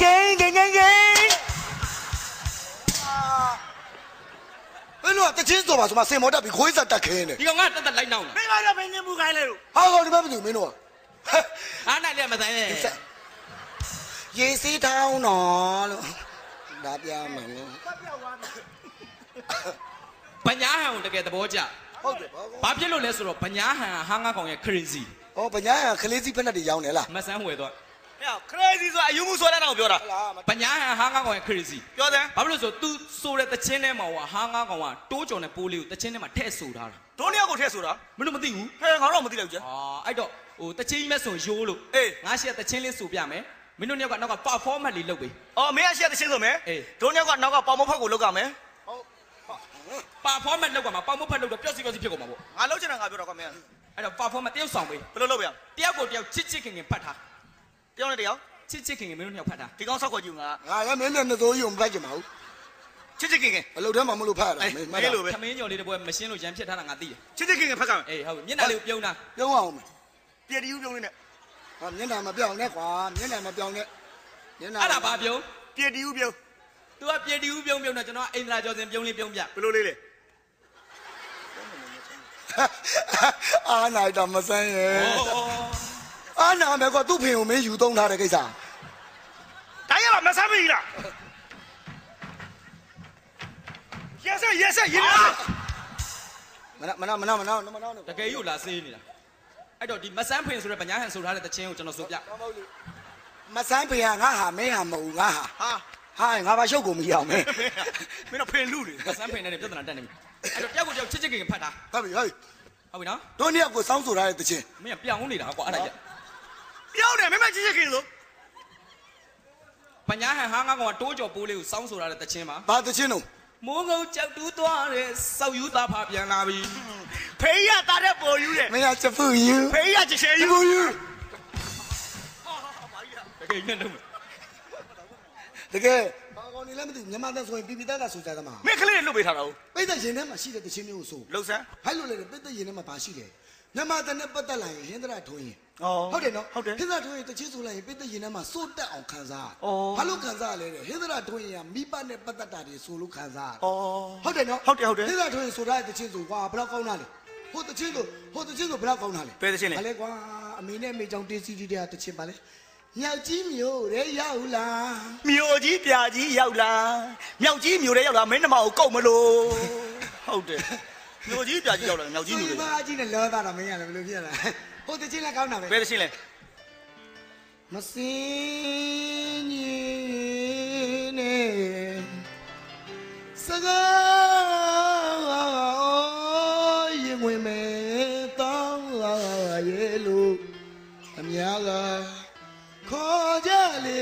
ဘယ်လိုတချင်းဆိုပါဆိုမှစင်မောတက်ပြီးခွေးစားတက်ခဲနေဒီကောင်ကတက်လိုက်နောက်မင်းကတော့ဘယ်နေမှုခိုင်းလဲလို့ဟာကောင်ဒီဘက်မသိဘူးမင်းတို့အားနိုင်လည်းမဆိုင်နဲ့ရေစီးထောင်းတော်လို့ဒါပြမယ်လို့ပညာဟန်တကယ်သဘောကျဟုတ်တယ်ဘာဖြစ်လို့လဲဆိုတော့ပညာဟန်ဟာငါကောင်ရဲ့ crazy ဩပညာဟန် crazy ဖက်နဲ့တွေရောင်းတယ်လားမဆန်းဝယ်တော့ဟဲ့ crazy ဆိုတာအယူမှုဆိုတဲ့တော့ပြောတာပညာဟန်ဟာငါကောင်ရဲ့ crazy ပြောတယ်ဘာဖြစ်လို့ဆို तू ဆိုတဲ့တချင်းထဲမှာဟာငါကောင်ကတိုးကြော်နဲ့ပိုးလေးကိုတချင်းထဲမှာထည့်ဆိုထားတာတို့နှစ်ယောက်ကိုထည့်ဆိုတာမင်းတို့မသိဘူးဟဲ့ငါတော့မသိလိုက်ဘူးကျအဲ့တော့ဟိုတချင်းကြီးမဲ့ဆိုရိုးလို့ငါရှက်တချင်းလေးဆိုပြမယ်မင်းတို့နှစ်ယောက်ကနောက်က performance လေးလုပ်ပေးမင်းကရှက်တချင်းဆိုမယ်တို့နှစ်ယောက်ကနောက်ကပေါင်မဖက်ကိုလုပ်ကြမယ် performance လောက်ကမှာပေါင်မဖက်လုပ်တော့ပျော့စီဖြစ်ကုန်မှာပေါ့ငါလုပ်ချင်တာငါပြောတော့ကွာမင်းအဲ့တော့ performance တယောက်ဆောင်ပေးဘယ်လိုလုပ်ပြတယောက်ကိုတယောက်ချစ်ခင်ဖတ်ထားတယောက်နဲ့တယောက်ချစ်ခင်မင်းတို့နှစ်ယောက်ဖတ်ထားဒီကောင်ဆောက်ခေါ်ကြည့်ငါလည်းမင်းနဲ့နှစ်သိုးယူမဖတ်ကြမှာဟုတ်ချစ်ခင်အလုပ်ထဲမှာမလို့ဖတ်ရတာမင်းလိုပဲခမင်းညော်လေးတပွဲမရှင်းလို့ရန်ဖြစ်ထားတာငါသိတယ်ချစ်ခင်ဖတ်ကြမယ်အေးဟုတ်မျက်နှာလေးကိုပြုံးတာပြုံးအောင်ပြည့်တီးပြုံးနေနဲ့ဟာမျက်နှာမပြောင်းနဲ့ကွာမျက်နှာမပြောင်းနဲ့မျက်နှာအဲ့ဒါဘာပြုံးပြည့်တီးပြုံး तू ကပြည့်တီးပြုံးတော့ကျွန်တော်အိန္ဒြာကျော်စင်ပြုံးလေးပြုံးပြဘယ်လိုလေးလဲအာနိုင်တော့မဆန်းရဲ့အာနာမယ်ကွာသူ့ဖေကိုမင်းယူသုံးထားတဲ့ကိစ္စဒါရပါမဆန်းပြီလားyes yes မနာတကယ်ယူလာစေးနေတာအဲ့တော့ဒီမဆန်းဖင်ဆိုတဲ့ဗညာဟန်ဆိုထားတဲ့တခြင်းကိုကျွန်တော်ဆိုပြမဆန်းဖင်ကငါဟာမင်းဟာမဟုတ်ငါဟာငါပါရှုပ်ကုန်မရအောင်မင်းတော့ဖင်လူလေမဆန်းဖင်နဲ့ပြဿနာတက်နေပြီအဲ့တော့တယောက်ကိုတယောက်ချစ်ခင်ဖတ်တာဟုတ်ပြီနော်တို့နှစ်ယောက်ကိုစောင်းဆိုထားတဲ့တခြင်းမင်းကပြောင်းနေတာကွာအဲ့ဒါကြပြောင်းတယ်မင်းမချစ်ခင်လို့ပညာဟန်ဟာငါကောင်ကတိုးကြော်ပိုးလေးကိုစောင်းဆိုထားတဲ့တခြင်းပါဘာတခြင်းတော့မိုးငုံကြောက်တူးသွားတဲ့စောက်ယူသားဖာပြန်လာပြီဖေးရတာတဲ့ပေါ်ယူတယ်မင်းကချဖူယူဖေးရချေယူတကယ်နဲ့လုံးတကယ်ဘာကောင်နေလဲမသိဘူးမြန်မာသားဆိုရင်ပြပြသားသားဆိုကြသမားမင်းကလေးလွတ်ပေးထားတာဟုတ်ပိတ်သက်ရင်ထဲမှာရှိတဲ့တခြင်းမျိုးကိုဆိုလှုပ်ဆန်းဟဲ့လို့လေပိတ်သက်ရင်ထဲမှာဘာရှိလဲမြန်မာသားနဲ့ပတ်သက်လာရင်ဟင်္ဒရာထွန်းရင်ဟုတ်တယ်နော်ဟင်္ဒရာထွန်းရင်တခြင်းဆိုလိုက်ရင်ပိတ်သက်ရင်ထဲမှာစိုးတက်အောင်ခံစားဘာလို့ခံစားရလဲဟင်္ဒရာထွန်းရင်ကမိဘနဲ့ပတ်သက်တာတွေဆိုလို့ခံစားဟုတ်တယ်နော်ဟုတ်တယ်ဟင်္ဒရာထွန်းရင်ဆိုထားတဲ့တခြင်းဆိုကွာဘယ်တော့ကောင်းတာလဲဟိုတခြင်းဆိုဘယ်တော့ကောင်းတာလဲဘယ်တခြင်းလဲဘာလဲကွာအမေနဲ့အမေကြောင့်တေးစီတီတဲ့တခြင်းပါလဲမြောက်ကြီးမျိုးတဲ့ရောက်လားမြို့ကြီးပြာကြီးရောက်လားမြောက်ကြီးမျိုးတဲ့ရောက်လားမင်းနှမကိုကုတ်မလို့ဟုတ်တယ်မြို့ကြီးပြာကြီးရောက်လားမြောက်ကြီးမျိုးတဲ့ဘာကြီးနဲ့လောသားတာမင်းရလည်းဘယ်လိုဖြစ်လဲဟိုတချင်းလည်းကောင်းတာပဲဘယ်တချင်းလဲမစင်းကြီးနဲ့စကားရင်ဝင်မဲ့တောင်းရဲလို့အများကခေါ်ကြလေ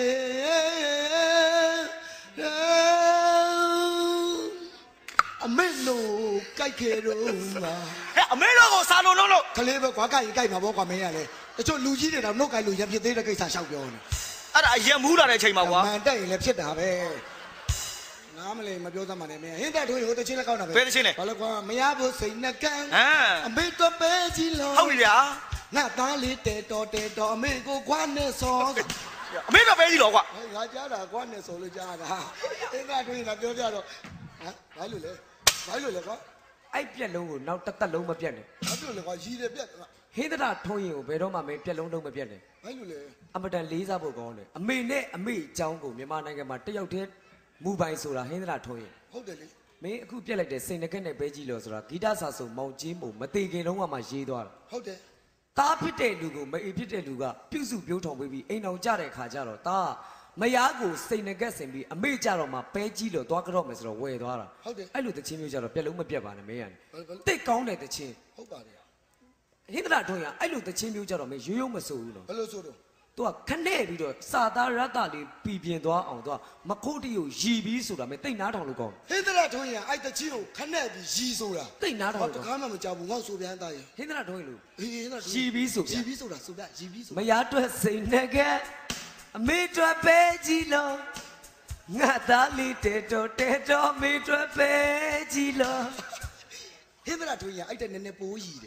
အမေလို့ကြိုက်ခဲ့တော့မှာအမေတို့ကိုစာလုံးလုံးလို့ကလေးပဲကွာကြိုက်ရင်ကြိုက်မှာပေါ့ကွာမင်းရလေတချို့လူကြီးတွေတော့နှုတ်ကြိုက်လို့ရံဖြစ်သေးတဲ့ကိစ္စရှောက်ပြောနေအဲ့ဒါအရင်မူးလာတဲ့အချိန်မှာကွာမှန်တက်ရင်လည်းဖြစ်တာပဲငါမလေးမပြောသမှလည်းမင်းဟင်းတက်တို့ဟိုတချင်းလည်းကောင်းတာပဲဘယ်တချင်းလဲဘာလဲကွာမရဖို့စိတ်နဲ့ကန်းအမေတော့ပဲကြီးလို့ဟုတ်ပြီဗျာငါသားလေးတဲတော်အမေကိုခွားနဲ့စောအမေတော့ပဲကြီးတော့ကွာငါကြားတာခွားနဲ့စောလို့ကြားတာအင်းကတွေ့ရင်ပြောပြတော့ဘာလို့လဲကွာအဲ့ပြက်လုံးကိုနောက်တစ်သက်လုံးမပြတ်နဲ့ဘာလို့လဲကွာရီတယ်ပြက်ဟင်းသဒထုံးရင်ကိုဘယ်တော့မှမပြက်လုံးလုံးမပြတ်နဲ့ဘာလို့လဲအမတန်လေးစားဖို့ကောင်းတယ်အမေနဲ့အမေအကြောင်းကိုမြန်မာနိုင်ငံမှာတယောက်တည်းမူပိုင်ဆိုတာဟင်းသဒထုံးရင်ဟုတ်တယ်လေမင်းအခုပြက်လိုက်တဲ့စိန်နကက်နဲ့ပဲကြီးလို့ဆိုတာဂီတစာစုံမောင်ကြီးမို့မသေးခင်လုံးကမှရေးသွားတာဟုတ်တယ်သားဖြစ်တဲ့လူကိုမအေးဖြစ်တဲ့လူကပြုစုပြောထောင်ပေးပြီးအိမ်အောင်ကြတဲ့ခါကျတော့သားမယားကိုစိတ်နကက်ဆင်ပြီးအမေကြတော့မှပဲကြီးလို့သွားကြတော့မယ်ဆိုတော့ဝယ်သွားတာဟုတ်တယ်အဲ့လိုတချင်းမျိုးကြတော့ပြက်လုံးမပြတ်ပါနဲ့မင်းရတယ်တိတ်ကောင်းတဲ့တချင်းဟုတ်ပါတယ်ဟင်္ဒရာထွန်းရအဲ့လိုတချင်းမျိုးကြတော့မင်းရိုးရိုးမစိုးဘူးနော်ဘယ်လိုဆိုတော့သူကခနဲ့ပြီးတော့စာသားရတ္တလေးပြည်ပြင်းသွားအောင်သူကမခိုးတီကိုရီပြီးဆိုတာမင်းတိတ်နားထောင်လို့ကောင်းဟင်္ဒရာထွန်းရအဲ့တချင်းကိုခနဲ့ပြီးရီဆိုတာတိတ်နားထောင်တကားမှမကြောက်ဘူးငေါ့ဆိုပြန်သားရဟင်္ဒရာထွန်းလို့ဟင်္ဒရာရီပြီးဆိုရီပြီးဆိုတာဆိုပြရီပြီးဆိုမယားတွက်စိတ်နကက်မေတွက်ပဲကြည်လို့ငါသားလေးတဲတော်မေတွက်ပဲကြည်လို့ဟင်းသလားထွေးရအဲ့တဲ့နည်းနည်းပိုးရည်တယ်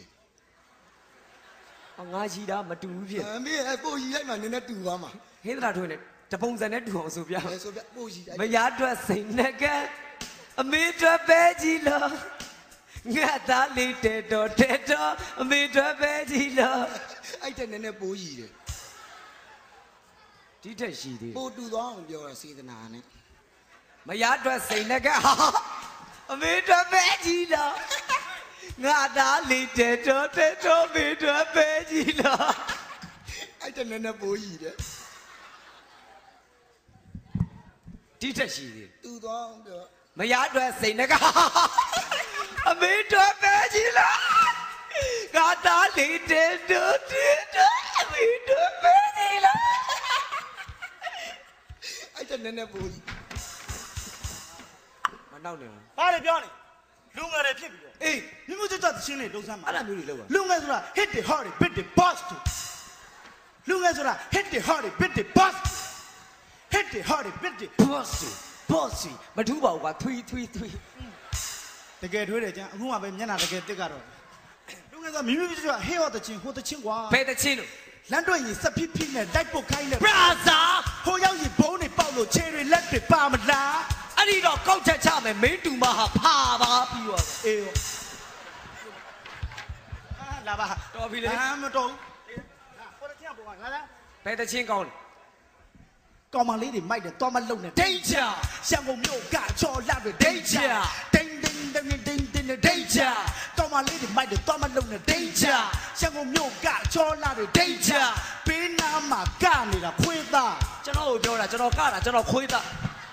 ငါရှိတာမတူဘူးဖြစ်အမေအဲ့ပိုးရည်လိုက်မှနည်းနည်းတူသွားမှာဟင်းသလားထွေးနဲ့တပုံစံနဲ့တူအောင်ဆိုပြဆိုပြပိုးရည်မရတွက်စိန်နဲ့ကအမေတွက်ပဲကြည်လို့ငါသားလေးတဲတော်အမေတွက်ပဲကြည်လို့အဲ့တဲ့နည်းနည်းပိုးရည်တယ်ဒီထက်ရှိသေးပိုတူသွားအောင်ပြောတာစေတနာနဲ့မရအတွက်စိန်နဲ့ကအမေတို့ပဲကြီးတော့ငါသားလေးတဲတော်မေတို့ပဲကြီးတော့အဲ့တနဲ့ပိုးကြီးတယ်ဒီထက်ရှိသေးတူသွားအောင်ပြောမရအတွက်စိန်နဲ့ကအမေတို့ပဲကြီးတော့ငါသားလေးတဲတော်အမေတို့ပဲကြီးတော့အဲ့တနဲ့ပိုးကြီးမနောက်နေဘူးဘာလဲပြောနေလူငယ်တွေဖြစ်ပြီတော့အေးမြမှုကြသချင်းတွေလုံးစမ်းပါအဲ့လိုမျိုးတွေလောက်ပါလူငယ်ဆိုတာ hit the hard bit the boss လူငယ်ဆိုတာ hit the hard bit the boss hit the hard bit the boss မထူးပါဘူးကွာထွီတကယ်ထွေးတယ်ကျန်အခုမှပဲမျက်နှာတကယ်တက်ကတော့လူငယ်ဆိုတာမြမှုကြဟဲ့ဟောတချင်းဟိုတချင်းကွာဘယ်တချင်းလို့လမ်းတွေ့ရင်စက်ဖိဖိနဲ့တိုက်ပုတ်ခိုင်းနဲ့ brother ဟိုရောက်ရင်ဘုံတွေပေါက်လို့ခြေတွေလက်တွေပါမလားအဲ့ဒီတော့ကောက်ချက်ချမယ်မင်းတူမဟာဖာပါပြီးတော့အေးလာပါတော်ပြီလေမတော်ဟိုတချင်းပေါ်လာလားဘယ်တချင်းကောင်းလဲကောင်မလေးတွေမိုက်တယ်တော့မလုံနဲ့ဒိတ်ချာရှံကုန်မြို့ကချော်လာတွေဒိတ်ချာဒိန်ဒိန်ဒိတ်ချာကောင်မလေးတွေမိုက်တယ်တော့မလုံနဲ့ဒိတ်ချာရှံကုန်မြို့ကချော်လာတွေဒိတ်ချာပေးနာမှာကနေတာခွေးသားကျွန်တော်ကိုပြောတာကျွန်တော်ကတာကျွန်တော်ခွေးသား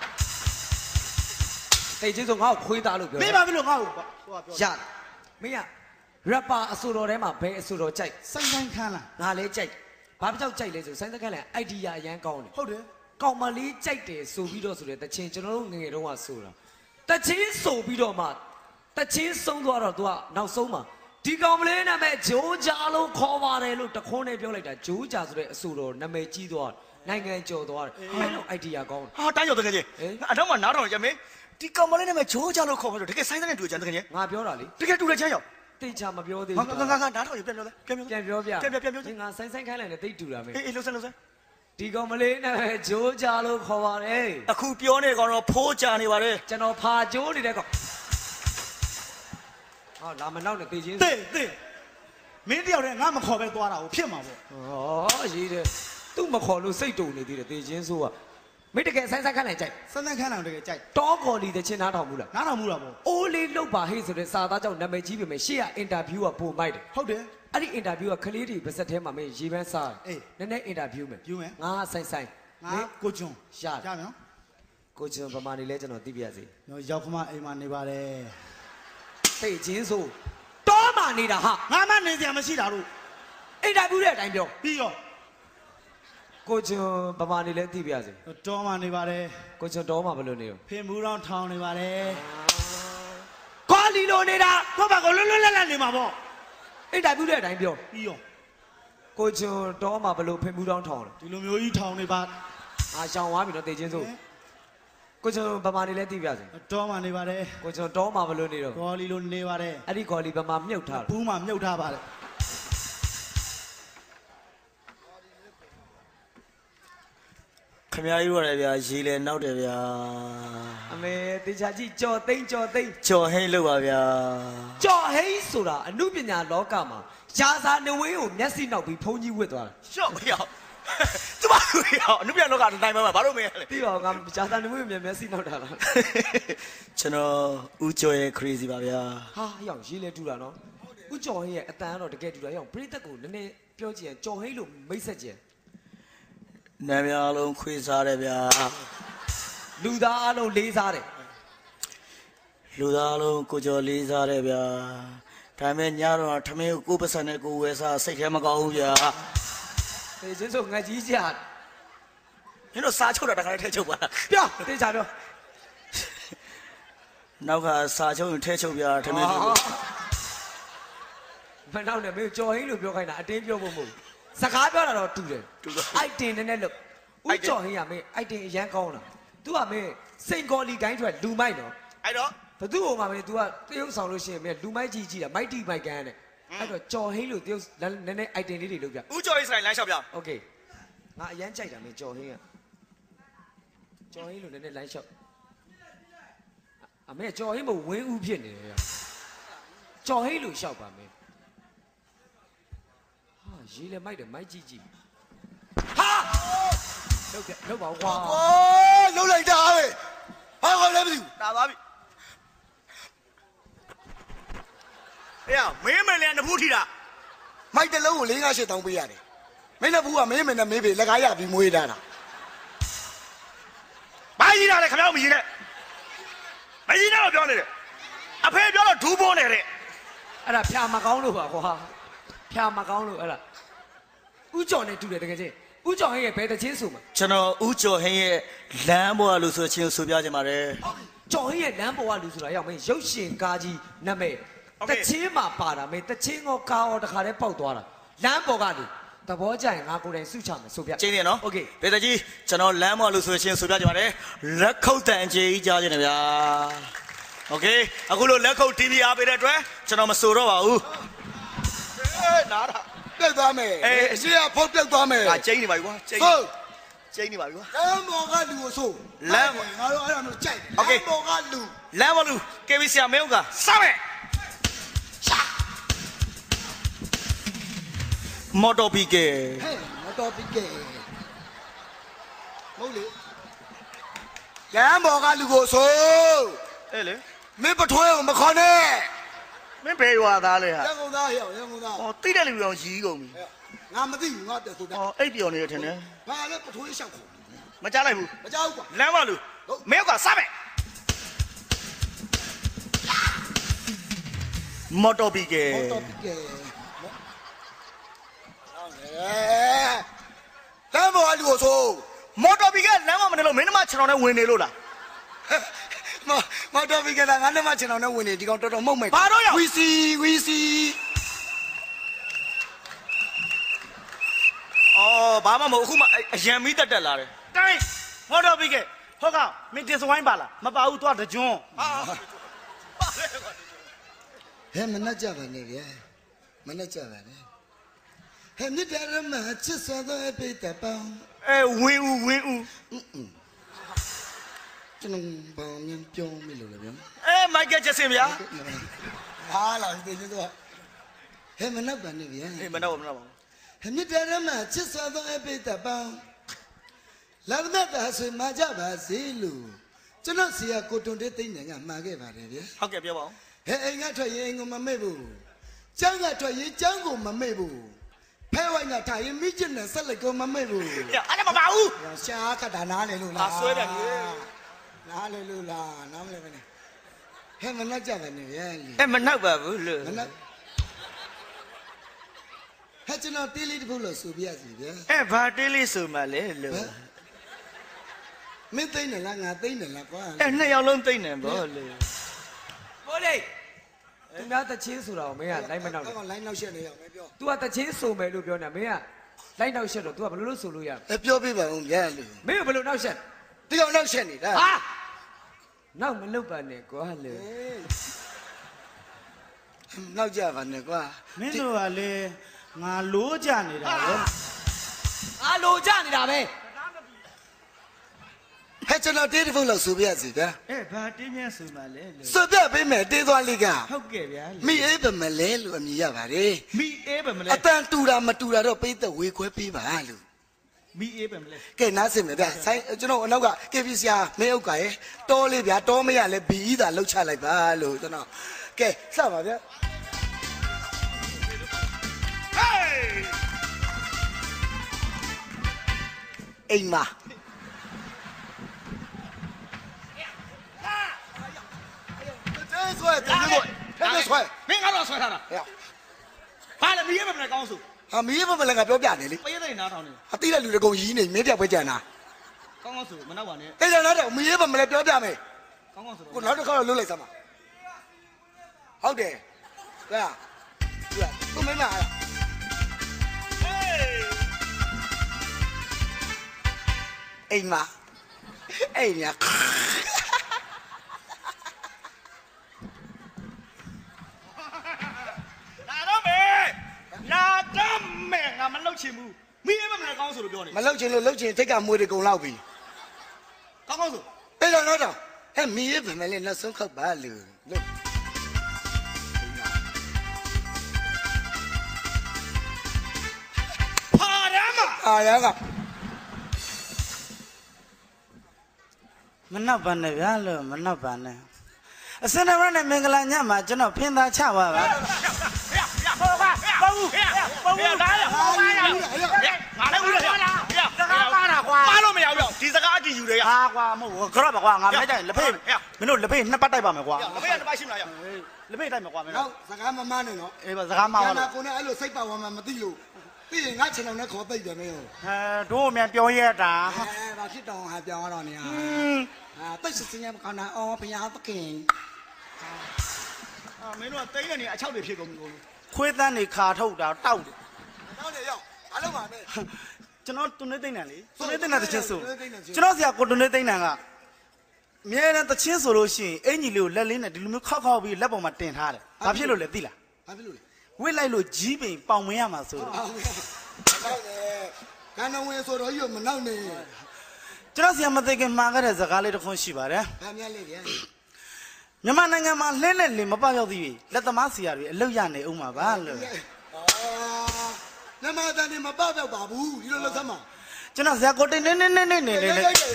တေချင်းဆိုငါ့ကိုခွေးသားလို့ပြောမင်းဘာဖြစ်လို့ငါ့ကိုဟိုကပြောရမင်းက rapper အဆိုတော်ထဲမှာဘယ်အဆိုတော်ကြိုက်ဆိုင်းခန်းလားငါလည်းကြိုက်ဘာဖြစ်ကြောက်ကြိုက်လဲဆိုဆိုင်းခန်းလည်း idea အရန်ကောင်းတယ်ဟုတ်တယ်ကောင်မလေးကြိုက်တယ်ဆိုပြီးတော့ဆိုတဲ့တချင်းကျွန်တော်တို့ငငယ်တုန်းကဆိုတာတချင်းဆိုပြီးတော့မှတချင်းဆုံးသွားတော့ तू ကနောက်ဆုံးမှာဒီကောင်မလေးနာမည်ဂျိုးဂျာလို့ခေါ်ပါတယ်လို့တခွန်းနဲ့ပြောလိုက်တာဂျိုးဂျာဆိုတဲ့အဆိုတော်နာမည်ကြီးသွားနိုင်ငံကျော်သွားတယ်အဲ့လို idea ကောင်းဟာတိုင်းကျော်တကယ်ကြီးအတော့မှနားထောင်ကြမင်းဒီကောင်မလေးနာမည်ဂျိုးဂျာလို့ခေါ်မှာဆိုတကယ်ဆိုင်းတဲ့တူကြံတကယ်ကြီးငါပြောတာလေတကယ်တူတယ်ချမ်းရောက်တိတ်ချမပြောသေးဘူးငါနားထောင်ရပြန်ပြောလဲပြန်ပြောပြငါဆိုင်းခိုင်းလိုက်တယ်တိတ်တူတာမင်းအေးလှုပ်စမ်းဒီကောင်မလေးနာမည်ဂျိုးဂျာလို့ခေါ်ပါတယ်အခုပြောနေကောင်တော့ဖိုးကြာနေပါတယ်ကျွန်တော်ဖာဂျိုးနေတဲ့ကောင်ဟာလာမနောက်နဲ့တေချင်းတေမင်းတယောက်တည်းငါမခေါ်ပဲသွားတာကိုဖြစ်မှာပေါ့ဩရေးတယ်သူ့မခေါ်လို့စိတ်တုန်နေသေးတယ်တေချင်းဆိုးကမင်းတကယ်ဆိုင်းခန်းလိုက်ကြိုက်ဆိုင်းခန်းအောင်တကယ်ကြိုက်တောကော်လီတဲ့ချင်းနားထောင်ဘူးလားနားထောင်ဘူးလားပေါ့အိုးလေးလှုပ်ပါဟေ့ဆိုတဲ့စာသားကြောင့်နာမည်ကြီးပေမဲ့ရှေ့ကအင်တာဗျူးကပုံမိုက်တယ်ဟုတ်တယ်အဲ့ဒီအင်တာဗျူးကကလေးတွေပါစက်ထဲမှာမင်းရေပန်းစားနည်းနည်းအင်တာဗျူးမယ်ငါဆိုင်းငါကိုကျွန်းရနော်ကိုကျွန်းပမာနေလဲကျွန်တော်သိပြရစီရောက်ခမအိမ်မှာနေပါတယ်သိချင်းဆိုတောမှနေတာဟာငါမှနေစရာမရှိတာလို့အင်တာဗျူးတဲ့အတိုင်းပြောပြီးရောကိုကျွန်းပမာနေလဲသိပြရစီတောမှနေပါတယ်ကိုကျွန်းတောမှဘယ်လိုနေရောဖင်မူတော့ထောင်နေပါတယ်ကောလီလိုနေတာကိုဘာကိုလွတ်လပ်နေမှာပေါ့အင်တာဗျူးတဲ့အတိုင်းပြောပြီးရောကိုကျွန်းတောမှဘယ်လိုဖင်မူတော့ထောင်လဲဒီလိုမျိုးကြီးထောင်နေပါရှောင်သွားပြီတော့တေချင်းဆိုကိုကျွန်းပမာနေလဲသိပြစီတောမှနေပါတယ်ကိုကျွန်းတောမှဘယ်လိုနေတော့ကောလီလိုနေပါတယ်အဲ့ဒီကောလီပမာမြုပ်ထားဘူးမှမြုပ်ထားပါတယ်ခမရကြီးရတယ်ဗျာရေလဲနောက်တယ်ဗျာအမေတေချာကြီးကြော်သိန်းကြော်ဟိန်းလို့ပါဗျာကြော်ဟိန်းဆိုတာအမှုပညာလောကမှာရာဇာနဝင်းကိုမျက်စိနောက်ပြီးဖုန်းကြီးဝစ်သွားတာရှော့ဗျာသူမလို့ရအမှုပညာလောကတိုင်းမှာဘာလို့မရလဲပြီးတော့ငါရာဇာနဝင်းကိုမျက်စိနောက်တာလားကျွန်တော်ဦးကျော်ရဲ့ crazy ပါဗျာဟာရောက်ရေးလဲတူတာနော်ဦးကျော်ဟိန်းရဲ့အတန်ကတော့တကယ်တူတာရောက်ပရိသတ်ကိုနည်းနည်းပြောကြည့်ရင်ကြော်ဟိန်းလို့မိတ်ဆက်ကြည့်နာမည်အလုံးခွေးစားတယ်ဗျာလူသားအလုံးလေးစားတယ်လူသားအလုံးကိုကျော်လေးစားတယ်ဗျာဒါမဲ့ညတော့ထမင်းကိုပတ်စံနဲ့ကိုဝယ်စားစိတ်ထဲမကောင်းဘူးဗျာတေချင်းဆိုငါကြီးကြမင်းတို့စားချုပ်တာတခါတည်းထဲချုပ်ပါပြောတေချာပြောနောက်ကစားချုပ်ရင်ထဲချုပ်ဗျာထမင်းကိုမနောက်နဲ့မင်းကြော်ဟင်းလို့ပြောခိုင်းတာအတင်းပြောဖို့မဟုတ်စကားပြောတာတော့တူတယ်အိုက်တင်နဲ့လို့ဦးကျော်ဟင်းရမင်းအိုက်တင်အရန်ကောင်းတာ तू ကမင်းစိန်ကော်လီကိုင်းထွက်လူမိုက်နော်အဲ့တော့ဘသူ့ဟိုမှာမင်း तू ကတရုပ်ဆောင်လို့ရှိရင်မင်းလူမိုက်ကြီးကြီးတာမိုက်တီမိုက်ကန်တဲ့အဲ့တော့ကျော်ဟင်းလို့တရုပ်နည်းနည်းအိုက်တင်လေးတွေလုပ်ပြဦးကျော်ဟင်းဆိုင်လမ်းလျှောက်ပြโอเคငါအရန်ကြိုက်တာမင်းကျော်ဟင်းကကျော်ဟင်းလို့နည်းနည်းလမ်းလျှောက်အမေကျော်ဟင်းမဝင်းဦးဖြစ်နေတယ်ကျော်ဟင်းလို့လျှောက်ပါမင်းဟာရေးလဲမိုက်တယ်မိုက်ကြီးကြီးဟာလောက်ပါကွာလောက်လိုက်တာပဲဟာကောလည်းမသိဘူးတာသွားပြီအေးမင်းမလဲနဖူးထီတာမိုက်တလုံးကို4-5တောင်းပေးရတယ်မင်းနဖူးကမင်းမနဲ့မေးပြီလက်ကားရပြီးမွေးတာဘာကြီးတာလဲခင်ဗျားမကြီးနဲ့မကြီးနဲ့တော့ပြောနေတယ်အဖေပြောတော့ဒူးပိုးနေတယ်အဲ့ဒါဖြာမကောင်းလို့ပါကွာဖြာမကောင်းလို့အဲ့ဒါဥကျော်နဲ့တူတယ်တကယ်ချင်းဥကျော်ဟင်းရဲ့ဘယ်တချင်းဆိုမှာကျွန်တော်ဥကျော်ဟင်းရဲ့လမ်းပေါ်လို့ဆိုချင်းဆိုပြကြပါမယ်ကျော်ဟင်းရဲ့လမ်းပေါ်ကလူဆိုတာရောက်မင်းရုပ်ရှင်ကားကြီးနာမည်တချင်းမှာပါတာမင်းတချင်းကကားအော်တခါတည်းပေါက်သွားတာလမ်းပေါ်ကလူသဘောကျရင်ငါကိုယ်တိုင်စုချမယ်ဆိုပြကျင်းနေနော်โอเคဘေတကြီးကျွန်တော်လမ်းပေါ်လို့ဆိုချင်းဆိုပြကြပါမယ်လက်ခုပ်တန်အကြီးကြားခြင်းတယ်ဗျာโอเคအခုလို့လက်ခုပ် TV အားပေးတဲ့အတွက်ကျွန်တော်မဆိုတော့ပါဘူးနားတာပြုတ်သွားမယ်အရှိကဖုတ်ပြုတ်သွားမယ်ဟာကျင်းနေပါပြီကွာကျင်းနေပါပြီကွာလမ်းပေါ်ကလူကိုဆိုလမ်းငါတို့အဲ့ဒါမျိုးကြိုက်လမ်းပေါ်ကလူလမ်းပေါ်လူ KBC မင်းကစားမယ်မော်တော်ပီကေဟဲ့မော်တော်ပီကေမဟုတ်လေလမ်းပေါ်ကလူကိုဆိုအဲ့လေမင်းပထွေးကိုမခေါ်နဲ့မင်းဘယ်ရွာသားလဲဟာရန်ကုန်သားရန်ကုန်သားဟောတိတဲ့လူရောရီးကုန်ပြီငါမသိဘူးငါတက်ဆိုတာဟောအိပ်ပြော်နေတယ်ထင်တယ်ဘာလဲပထွေးလျှောက်ခေါ်မကြားလိုက်ဘူးမကြားဘူးကွာလမ်းပေါ်လူမင်းကစားမယ်မော်တော်ပီကေမော်တော်ပီကေလမ်းပေါ်ကလူကိုဆိုမော်တော်ပီကေလမ်းပေါ်မနေလို့မင်းမခြေထောင်နဲ့ဝင်နေလို့လားမော်တော်ပီကေငါနဲ့မခြေထောင်နဲ့ဝင်နေဒီကောင်တော်တော်မှုတ်မဲ့ဘာတော့ဝီစီအော်ဘာမှမဟုတ်အခုမှအရန်မီးတက်လာတယ်တိုင်းမော်တော်ပီကေဟုတ်ကမင်းတင်စဝိုင်းပါလားမပါဘူးသွားတကြွန်းဟဲ့မနှက်ကြပါနဲ့ဗျာမနှက်ကြပါနဲ့ဟဲ့မြစ်တယ်မချစ်စွာသောအပိတပောင်းဝင်းဦးကျွန်တော်ဘာမှမပြောမိလို့လေဗျာမိုက်ကယ်ဂျက်ဆင်ဗျာဟာလာသိနေတော့ဟဲ့မနှက်ပါနဲ့ဗျာမနှက်ပါဟဲ့မြစ်တယ်မချစ်စွာသောအပိတပောင်းလာမတ်တာဆွေမာကြပါစေလို့ကျွန်တော်စီကကိုတွန်တေးသိမ့်တယ်ကမှာခဲ့ပါတယ်ဗျာဟုတ်ကဲ့ပြောပါဦးဟဲ့အိမ်ကထွက်ရင်အိမ်ကိုမမေ့ဘူးကျန်းကထွက်ရင်ကျန်းကိုမမေ့ဘူးဖဲဝိုင်းကထားရင်မိကျင်နဲ့ဆက်လိုက်ကိုမမေ့ဘူးအဲ့ဒါမပါဘူးရှားကတာနားလေလို့လားဆွဲတယ်နားလေလို့လားနားမလဲမနဲ့ဟဲ့မနှက်ကြပါနဲ့ဗျာမနှက်ပါဘူးလို့မနှက်ဟဲ့ကျွန်တော်တေးလေးတစ်ခုလို့ဆိုပြရစီဗျာဘာတေးလေးဆိုမှလဲလို့မင်းသိနေလားငါသိနေလားကွာနှစ်ယောက်လုံးသိနေဗောလေဘောလေသူများတချင်းဆိုတာကိုမင်းကလိုက်မနောက်နဲ့လိုင်းနောက်ရှက်နေရမယ်ပြော तू ကတချင်းဆိုမယ်လို့ပြောနေမင်းကလိုက်နောက်ရှက်တော့ तू ကဘယ်လိုလုပ်ဆိုလို့ရပြောပြပါဦးဗျာလူမင်းကဘယ်လိုနောက်ရှက်တယောက်နောက်ရှက်နေတာဟာနောက်မလုပ်ပါနဲ့ကွာလေနောက်ကြပါနဲ့ကွာမင်းတို့ကလေငါလိုးကြနေတာပဲအားလိုကြနေတာပဲဟဲ့ကျွန်တော်တေးတစ်ဖုတ်လောက်ဆိုပြရစီဗျာဘာတင်းမြတ်ဆိုမှလဲလို့ဆိုပြပေးမယ်တေးသွားလေးကဟုတ်ကဲ့ဗျာမိအေးဗမလဲလို့အမည်ရပါတယ်မိအေးဗမလဲအတန်တူတာမတူတာတော့ပိတ်သက်ဝေခွဲပေးပါလို့မိအေးဗမလဲကဲနားစင်မယ်ဗျာဆိုင်ကျွန်တော်အနောက်က KP ဆရာမင်းဥက္ကရဲ့တောလေးဗျာတောမရလဲဘီဤသာလှုပ်ချလိုက်ပါလို့ကျွန်တော်ကဲစပါဗျာအိမ်မာဆွဲတယ်လို့ဆွဲမင်းကတော့ဆွဲထားတာဘာလဲမီးရမလဲကောင်းစုဟာမီးရမလဲငါပြောပြနေလေပရိသတ်နားထောင်နေအတိတဲ့လူတွေကုန်ရီးနေမင်းပြပွဲကြံတာကောင်းစုမနောက်ပါနဲ့တေးကြတော့မီးရမလဲပြောပြမယ်ကောင်းစုကိုနောက်တစ်ခါတော့လွတ်လိုက်စမ်းပါဟုတ်တယ်ကဲသူမင်းမအားအိမ်မှာအဲ့ညာနာတော့မယ်ငါမလုပ်ချင်ဘူးမင်းမမကောင်းဆိုလို့ပြောနေမလုပ်ချင်လို့လုပ်ချင်ထိတ်ကမွေးတွေကုန်လောက်ပြီကောင်းဆိုအဲ့တော့တော့ဟဲ့မင်းရဲ့ဗမယ်လေးနောက်ဆုံးခောက်ပါလို့လို့ဟာရမဟာရကမနှောက်ပါနဲ့ဗျာလို့မနှောက်ပါနဲ့အစနေရနဲ့မင်္ဂလာညမှာကျွန်တော်ဖင်သားချပါပါပါလို့မရဘူးဒီစကားအကြည့်ယူတယ်ဟာကွာမဟုတ်ခရော့ပါကွာငါမနေ့ကျရင်လက်ဖေးမင်းတို့လက်ဖေးနှစ်ပတ်တိုက်ပါမယ်ကွာလက်ဖေးနှစ်ပတ်ရှိမလားလက်ဖေးတိုက်မယ်ကွာမင်းတို့စကားမမနဲ့နော်အေးပါစကားမပါဘူးကိုနဲ့အဲ့လိုစိတ်ပါဝမ်းမသိလို့ပြီးရင်ငါချင်တော်နဲ့ခေါ်သိတယ်မင်းဟဲတို့မြန်ပြောရတာဘာဖြစ်တောင်ဟာပြောင်းတော့နေဟာတိတ်စင်းရမကောင်းတာအော်ဘုရားသခင်မင်းတို့ကတိတ်နေအချောက်တွေဖြစ်ကုန်ပြီကိုခွေးတန်းနေခါထုတ်တာတောက်တယ်တောက်တယ်ရောက်အားလုံးပါပဲကျွန်တော်တွနေသိမ့်တယ်လေတွနေသိမ့်တဲ့တချင်းဆိုကျွန်တော်ဆရာကိုတွနေသိမ့်တယ်ကအမြဲတမ်းတချင်းဆိုလို့ရှိရင်အင်ကြီးလေးကိုလက်လေးနဲ့ဒီလိုမျိုးခောက်ခောက်ပြီးလက်ပေါ်မှာတင်ထားတယ်ဘာဖြစ်လို့လဲသိလားဘာဖြစ်လို့လဲဝစ်လိုက်လို့ကြီးပင်ပေါင်မင်းရမှာဆိုလို့ဟုတ်တယ်ကန်းတော်ဝင်ဆိုတော့ယူမနောက်နေကျွန်တော်ဆရာမသိခင်မှာခဲ့တဲ့စကားလေးတစ်ခုရှိပါတယ်ဘာများလဲဗျာမြန်မာနိုင်ငံမှာလှင်းနဲ့လင်မပေါက်ရောက်သေးပြီလက်သမားဆရာတွေအလုပ်ရနေအောင်ပါပါလို့မြန်မာတန်နေမပေါက်တော့ပါဘူးဒီလိုလုပ်သမှာကျွန်တော်ဆရာကိုတိတ်နေတိတ်တိတ်နေရလို့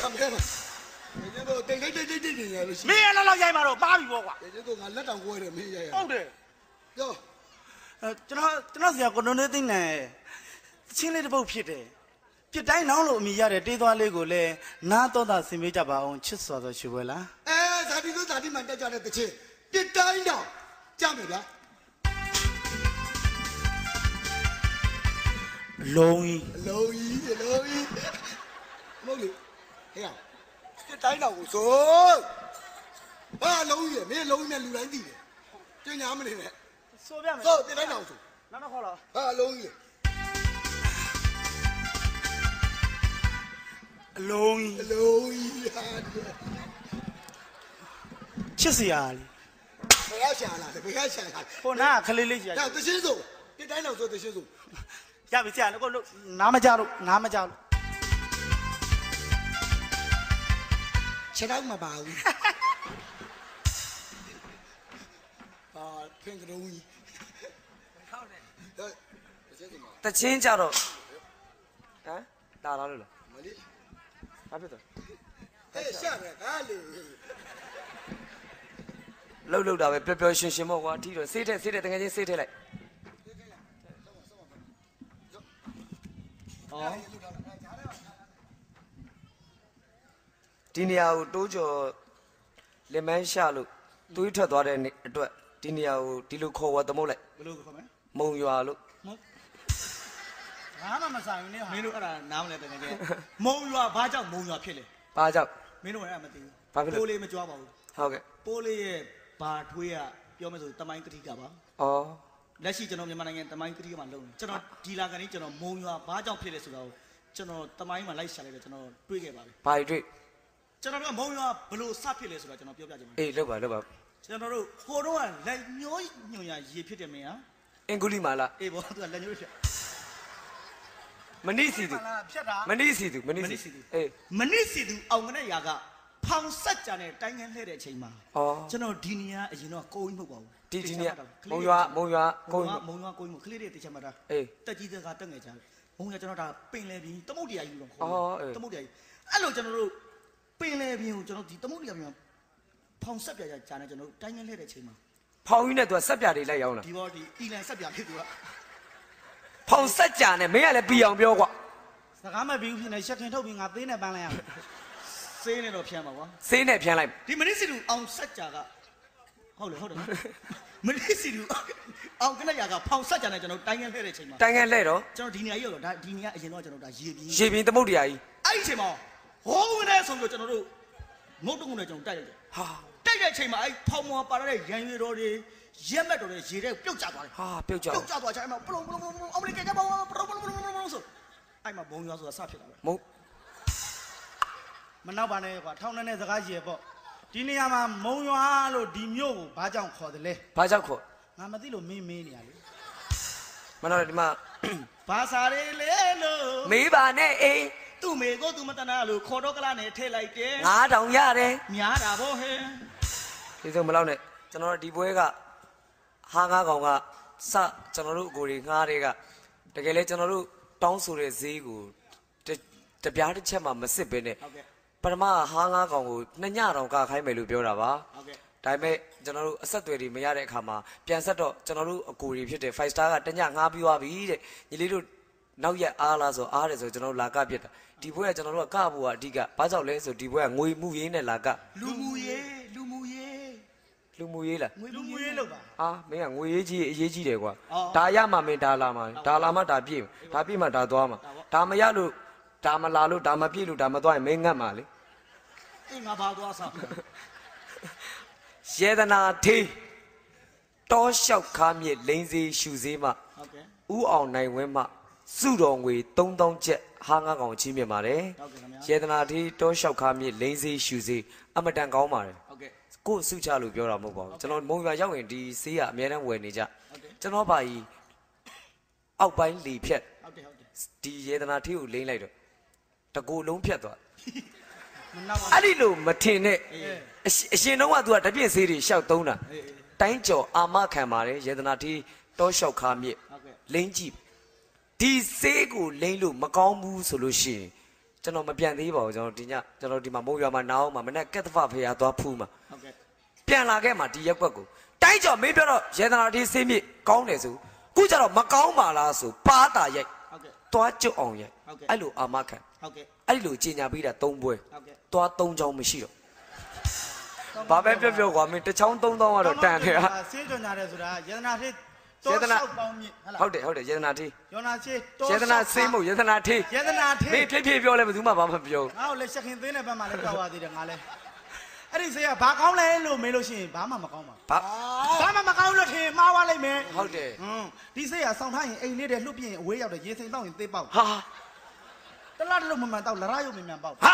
ရှိမင်းရလောက်ရိုက်မှာတော့ပါပြီပေါ့ကွာဒီတော့ငါလက်တောင်ကွဲတယ်မင်းရရဟုတ်တယ်ပြောကျွန်တော်ဆရာကိုနေသိမ့်နေချင်းလေးတစ်ပုတ်ဖြစ်တယ်ပြစ်တိုင်းနောင်းလို့အမိရတဲ့တေးသွားလေးကိုလည်းနားတော့တာဆင်ပေးကြပါအောင်ချစ်စွာသောရှိပွဲလားဇာတိတို့ဇာတိမှန်တက်ကြတဲ့တချင်းပြစ်တိုင်းတော့ကြမယ်ဗျာလုံးကြီးမဟုတ်လေဟဲ့ပြစ်တိုင်းတော့ကိုဆိုဘာလုံးကြီးမင်းလုံးကြီးနဲ့လူတိုင်းသိတယ်ကျညာမနေနဲ့ဆိုပြမယ်ဆိုပြစ်တိုင်းတော့ဆိုနောက်ခေါ်လာဘာလုံးကြီးအလုံးကြီးချစ်စရာလေဘယ်ရှာလာလဲဘယ်ရှာလာဟိုနားခလေးလေးရှာဒါတရှင်းဆိုပြတိုင်းတော့ဆိုတရှင်းဆိုရပြီဆရာကိုနားမကြလို့ခြေတော့မပါဘူးဖင်ကရုံးကြီးတချင်းကြတော့ဟမ်တာလာလို့လားမလေးဘာဖြစ်တော့ရှာရကားလေလှုပ်တာပဲပျော်ပျော်ရွှင်ရွှင်ပေါ့ကွာအထီးတော့ဆေးတဲ့တကယ်ချင်းဆေးထည့်လိုက်ဒီနေရာကိုတိုးကျော်လက်မန်းရှာလို့သွေးထွက်သွားတဲ့အတွက်ဒီနေရာကိုဒီလိုခေါ်ဝတ်သမုတ်လိုက်ဘယ်လိုခေါ်မလဲမုံရွာလို့ဘာမှမဆိုင်ဘူးနေဟာမင်းတို့အဲ့ဒါနားမလဲတကယ်ချင်းမုံရွာဘာကြောင့်မုံရွာဖြစ်လဲဘာကြောင့်မင်းတို့အဲ့ဒါမသိဘူးဘာဖြစ်လို့ပိုးလေးမကြွားပါဘူးဟုတ်ကဲ့ပိုးလေးရဲ့ဘာထွေးရပြောမယ်ဆိုတမိုင်းကတိကပါဩလက်ရှိကျွန်တော်မြန်မာနိုင်ငံတမိုင်းကတိကမှာလုပ်နေကျွန်တော်ဒီလာကနေကျွန်တော်မုံရွာဘာကြောင့်ဖြစ်လဲဆိုတာကိုကျွန်တော်တမိုင်းမှာလိုက်ရှာလိုက်တော့ကျွန်တော်တွေးခဲ့ပါပြီဘာတွေ့ကျွန်တော်တို့မုံရွာဘလို့စဖြစ်လဲဆိုတာကျွန်တော်ပြောပြချင်ပါတယ်အေးလုပ်ပါကျွန်တော်တို့ဟိုတော့လက်ညှိုးညွန်ရရေဖြစ်တယ်မင်းဟာအင်္ဂုလိမာလာအေးဘောသူကလက်ညှိုးဖြစ်မနိစီသူမနိစီသူအေးမနိစီသူအောင်ကနေရာကဖောင်ဆက်ကြတဲ့တိုင်းငန်းလှဲ့တဲ့အချိန်မှာကျွန်တော်ဒီနေရာအရင်တော့ကိုင်းမဟုတ်ပါဘူးဒီနေရာမုံရွာကိုင်းကလေးတွေတခြားမှာဒါတက်ကြီးတဲ့ကတက်ငယ်ကြတယ်မုံရွာကျွန်တော်ဒါပင်လေပြီးသမုတ်တရားယူတော့ခေါ်သမုတ်တရားအဲ့လိုကျွန်တော်တို့ပင်လေပြီးကိုကျွန်တော်ဒီသမုတ်တရားပြီးဖောင်ဆက်ပြကြနေကျွန်တော်တို့တိုင်းငန်းလှဲ့တဲ့အချိန်မှာဖောင်ကြီးနဲ့သူကဆက်ပြတွေလိုက်ရောင်းတာဒီဘောဒီအီလန်ဆက်ပြဖြစ်သူကဖောင်ဆက်ကြနဲ့မင်းကလည်းပြီးအောင်ပြောကွာစကားမပြီးဘူးဖြစ်နေရှက်ခင်ထုတ်ပြီးငါသေးနဲ့ပန်းလိုက်ရမယ်ဆေးနဲ့တော့ဖြန်းပါကွာဆေးနဲ့ဖြန်းလိုက်ဒီမနစ်စီတူအောင်ဆက်ကြကဟုတ်တယ်မနစ်စီတူအောင်ကနရကဖောင်ဆက်ကြနဲ့ကျွန်တော်တိုင်းငန်းလှဲ့တဲ့အချိန်မှာတိုင်းငန်းလှဲ့တော့ကျွန်တော်ဒီနေရာရောက်တော့ဒါဒီနေရာအရင်တော့ကျွန်တော်ဒါရေပြင်းသမုတ်တရားကြီးအဲ့ဒီအချိန်မှာဟိုးဝင်နေဆိုပြီးကျွန်တော်တို့ငုတ်တုံးနဲ့ကျွန်တော်တိုက်လိုက်တယ်ဟာတိုက်တဲ့အချိန်မှာအဲ့ဖောင်မော်ပါတဲ့ရန်ရွေတော်တွေရက်မက်တော်တွေရေထဲပြုတ်ကျသွားတယ်ဟာပြုတ်ကျသွားချင်အဲ့မှာပလုံအမရိကန်ကဘောပလုံဆိုအဲ့မှာဘုံရွာဆိုတာစဖြစ်လာပဲမုံမနောက်ပါနဲ့ကွာထောင်းနဲ့စကားကြီးပေါ့ဒီနေရာမှာမုံရွာလို့ဒီမြို့ကိုဘာကြောင့်ခေါ်တယ်လဲဘာကြောင့်ခေါ်ငါမသိလို့မင်းနေရလေမနော်ဒီမှာဘာစာရေးလဲလို့မေးပါနဲ့အေးသူ့မေကိုသူမတနာလို့ခေါ်တော့ကလာနဲ့ထည့်လိုက်တယ် 9000ရတယ်များတာဗောဟဲ့ဒီစုံမလောက်နဲ့ကျွန်တော်တို့ဒီပွဲကဟာငါးကောင်ကစကျွန်တော်တို့အကိုတွေငှားတွေကတကယ်လဲကျွန်တော်တို့တောင်းဆိုတဲ့ဈေးကိုတပြားတစ်ချက်မှမစစ်ပဲနဲ့ပထမဟာငါးကောင်ကို2ညတောင်ကခိုင်းမယ်လို့ပြောတာပါဒါပေမဲ့ကျွန်တော်တို့အဆက်အသွယ်တွေမရတဲ့အခါမှာပြန်ဆက်တော့ကျွန်တော်တို့အကိုတွေဖြစ်တဲ့5 star ကတညငှားပြီးသွားပြီတဲ့ညီလေးတို့နောက်ရက်အားလားဆိုအားတယ်ဆိုကျွန်တော်တို့လာကပြစ်တာဒီဘွဲကကျွန်တော်တို့ကဖို့ကအဓိကဘာကြောင့်လဲဆိုဒီဘွဲကငွေမှုရင်းနဲ့လာကလူမှုရေးလားငွေမှုရေးလို့ပါဟာမင်းကငွေရေးကြီးအရေးကြီးတယ်ကွာဒါရမှမင်းဒါလာမှဒါပြည့်ဒါပြည့်မှဒါသွားမှာဒါမရလို့ဒါမလာလို့ဒါမပြည့်လို့ဒါမသွားရင်မင်းငတ်မှာလေအေးငါဘာသွားစားယေဒနာသေးတောလျှောက်ခါမြစ်လိန်စီရှူစေးမှဥအောင်နိုင်ဝင်းမှစုတော်ငွေ3000ကျပ်ဟာငါးကောင်ချင်းမြင်ပါတယ်ယေဒနာသေးတောလျှောက်ခါမြစ်လိန်စီရှူစေးအမတန်ကောင်းပါတယ်ကို့စုချလို့ပြောတာမဟုတ်ပါဘူးကျွန်တော်မုံရွာရောက်ရင်ဒီဆေးကအများတန်းဝယ်နေကြကျွန်တော်ပါကြီးအောက်ပိုင်းလီဖြတ်ဒီယေဒနာသေးကိုလိမ့်လိုက်တော့တကူလုံးဖြတ်သွားအဲ့ဒီလိုမထင်နဲ့အရှင်တော့ကသူကတပြည့်ဆေးတွေရှောက်သုံးတာတိုင်းကျော်အာမခံပါတယ်ယေဒနာသေးတောလျှောက်ခါမြစ်လိမ့်ကြည့်ဒီဆေးကိုလိမ့်လို့မကောင်းဘူးဆိုလို့ရှိရင်ကျွန်တော်မပြန်သေးပါဘူးကျွန်တော်ဒီမှာမုံရွာမှာနားအောင်မှာမနဲ့ကက်သဖဖေးရသွားဖူးမှာပြန်လာခဲ့မှာဒီရက်ွက်ကိုတိုင်းကျော်မင်းပြောတော့ယေဒနာသေးဆေးမြစ်ကောင်းတယ်ဆိုခုကျတော့မကောင်းပါလားဆိုပါတာရိုက်သွားကျွတ်အောင်ရိုက်အဲ့လိုအာမခံအဲ့လိုကြီးညာပေးတာ3ပွဲသွား3ချောင်းမရှိတော့ဘာပဲပြောကွာမင်းတစ်ချောင်း3000ကတော့တန်တယ်ဟာဆေးကြော်ညာတယ်ဆိုတာယေဒနာသေးတောလျှောက်ပေါင်းမြင့်ဟုတ်တယ်ယေဒနာသေးယေဒနာဆေးမဟုတ်ယေဒနာသေးမင်းဖြည်းပြောလဲဘယ်သူမှဘာမှမပြောငါ့ကိုလည်းချက်ခင်သေးတဲ့ဘက်မှာလည်းကြောက်ပါသေးတယ်ငါလည်းအဲ့ဒီဆေးကဘာကောင်းလဲလို့မေးလို့ရှိရင်ဘာမှမကောင်းပါဘာမှမကောင်းလို့ထင်မှားသွားလိမ့်မယ်ဟုတ်တယ်ဒီဆေးကစောင့်ထားရင်အိမ်လေးတဲ့လှုပ်ပြင်းအဝေးရောက်တယ်ရေစိမ်တောက်ရင်သေပေါက်ဟာတလားတလုံးမမှန်တောက်လရရုပ်မြန်ပေါက်ဟာ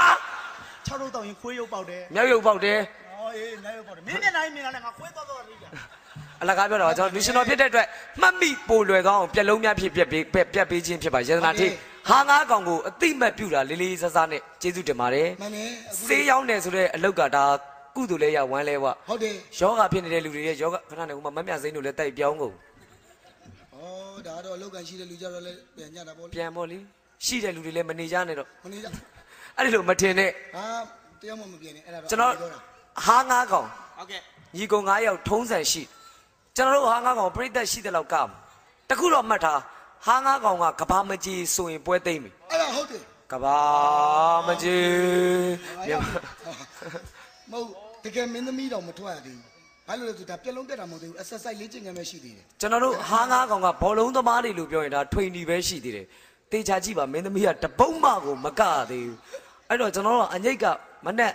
6ရုပ်တောက်ရင်ခွေးရုပ်ပေါက်တယ်မြောက်ရုပ်ပေါက်တယ်အေးမြောက်ရုပ်ပေါက်တယ်မင်းမျက်နှာမြင်လာတယ်ငါခွေးသွားရိတာအလကားပြောတာကျွန်တော်လူရှင်တော်ဖြစ်တဲ့အတွက်မှတ်မိပိုလွယ်ကောင်းအောင်ပြက်လုံးများဖြစ်ပြက်ပေးခြင်းဖြစ်ပါယေဒနာသေးဟာငါးကောင်ကိုအတိမတ်ပြူတာလေးလေးစားစားနဲ့ကျေးဇူးတင်ပါတယ်မှန်တယ်ဆေးရောက်တယ်ဆိုတဲ့အလောက်ကဒါကုသိုလ်လဲရဝမ်းလဲဝဟုတ်တယ်ယောဂဖြစ်နေတဲ့လူတွေရဲ့ယောဂခဏနေဟိုမှာမမြစိမ့်တို့လည်းတိုက်ပြောင်းကုန်ဩဒါတော့အလောက်ကန်ရှိတဲ့လူကြတော့လည်းပြန်ညတာပေါ့ပြန်ပေါ့လေရှိတဲ့လူတွေလည်းမနေကြနဲ့တော့မနေကြအဲ့ဒီလိုမထင်နဲ့ဟာတရားမပြင်နဲ့အဲ့ဒါတော့ကျွန်တော်ဟာငါးကောင်ဟုတ်ကဲ့ညီကုံ9ယောက်ထုံးစံရှိကျွန်တော်တို့ဟာငါးကောင်ပြိတ္တရှိတဲ့လောက်ကတခုတော့မှတ်ထားဟာငါးကောင်ကကဘာမကြီးဆိုရင်ပွဲသိမ့်ပြီအဲ့ဒါဟုတ်တယ်ကဘာမကြီးမဟုတ်တကယ်မင်းသမီးတော့မထွက်ရသေးဘူးဘာလို့လဲဆိုဒါပြက်လုံးတက်တာမဟုတ်သေးဘူး exercise လေ့ကျင့်ခန်းပဲရှိသေးတယ်ကျွန်တော်တို့ဟာငါးကောင်ကဘောလုံးသမားတွေလို့ပြောရင်ဒါထွင်တီပဲရှိသေးတယ်တေချာကြည့်ပါမင်းသမီးကတပုံးမကိုမကသေးဘူးအဲ့တော့ကျွန်တော်တို့အငိတ်ကမနဲ့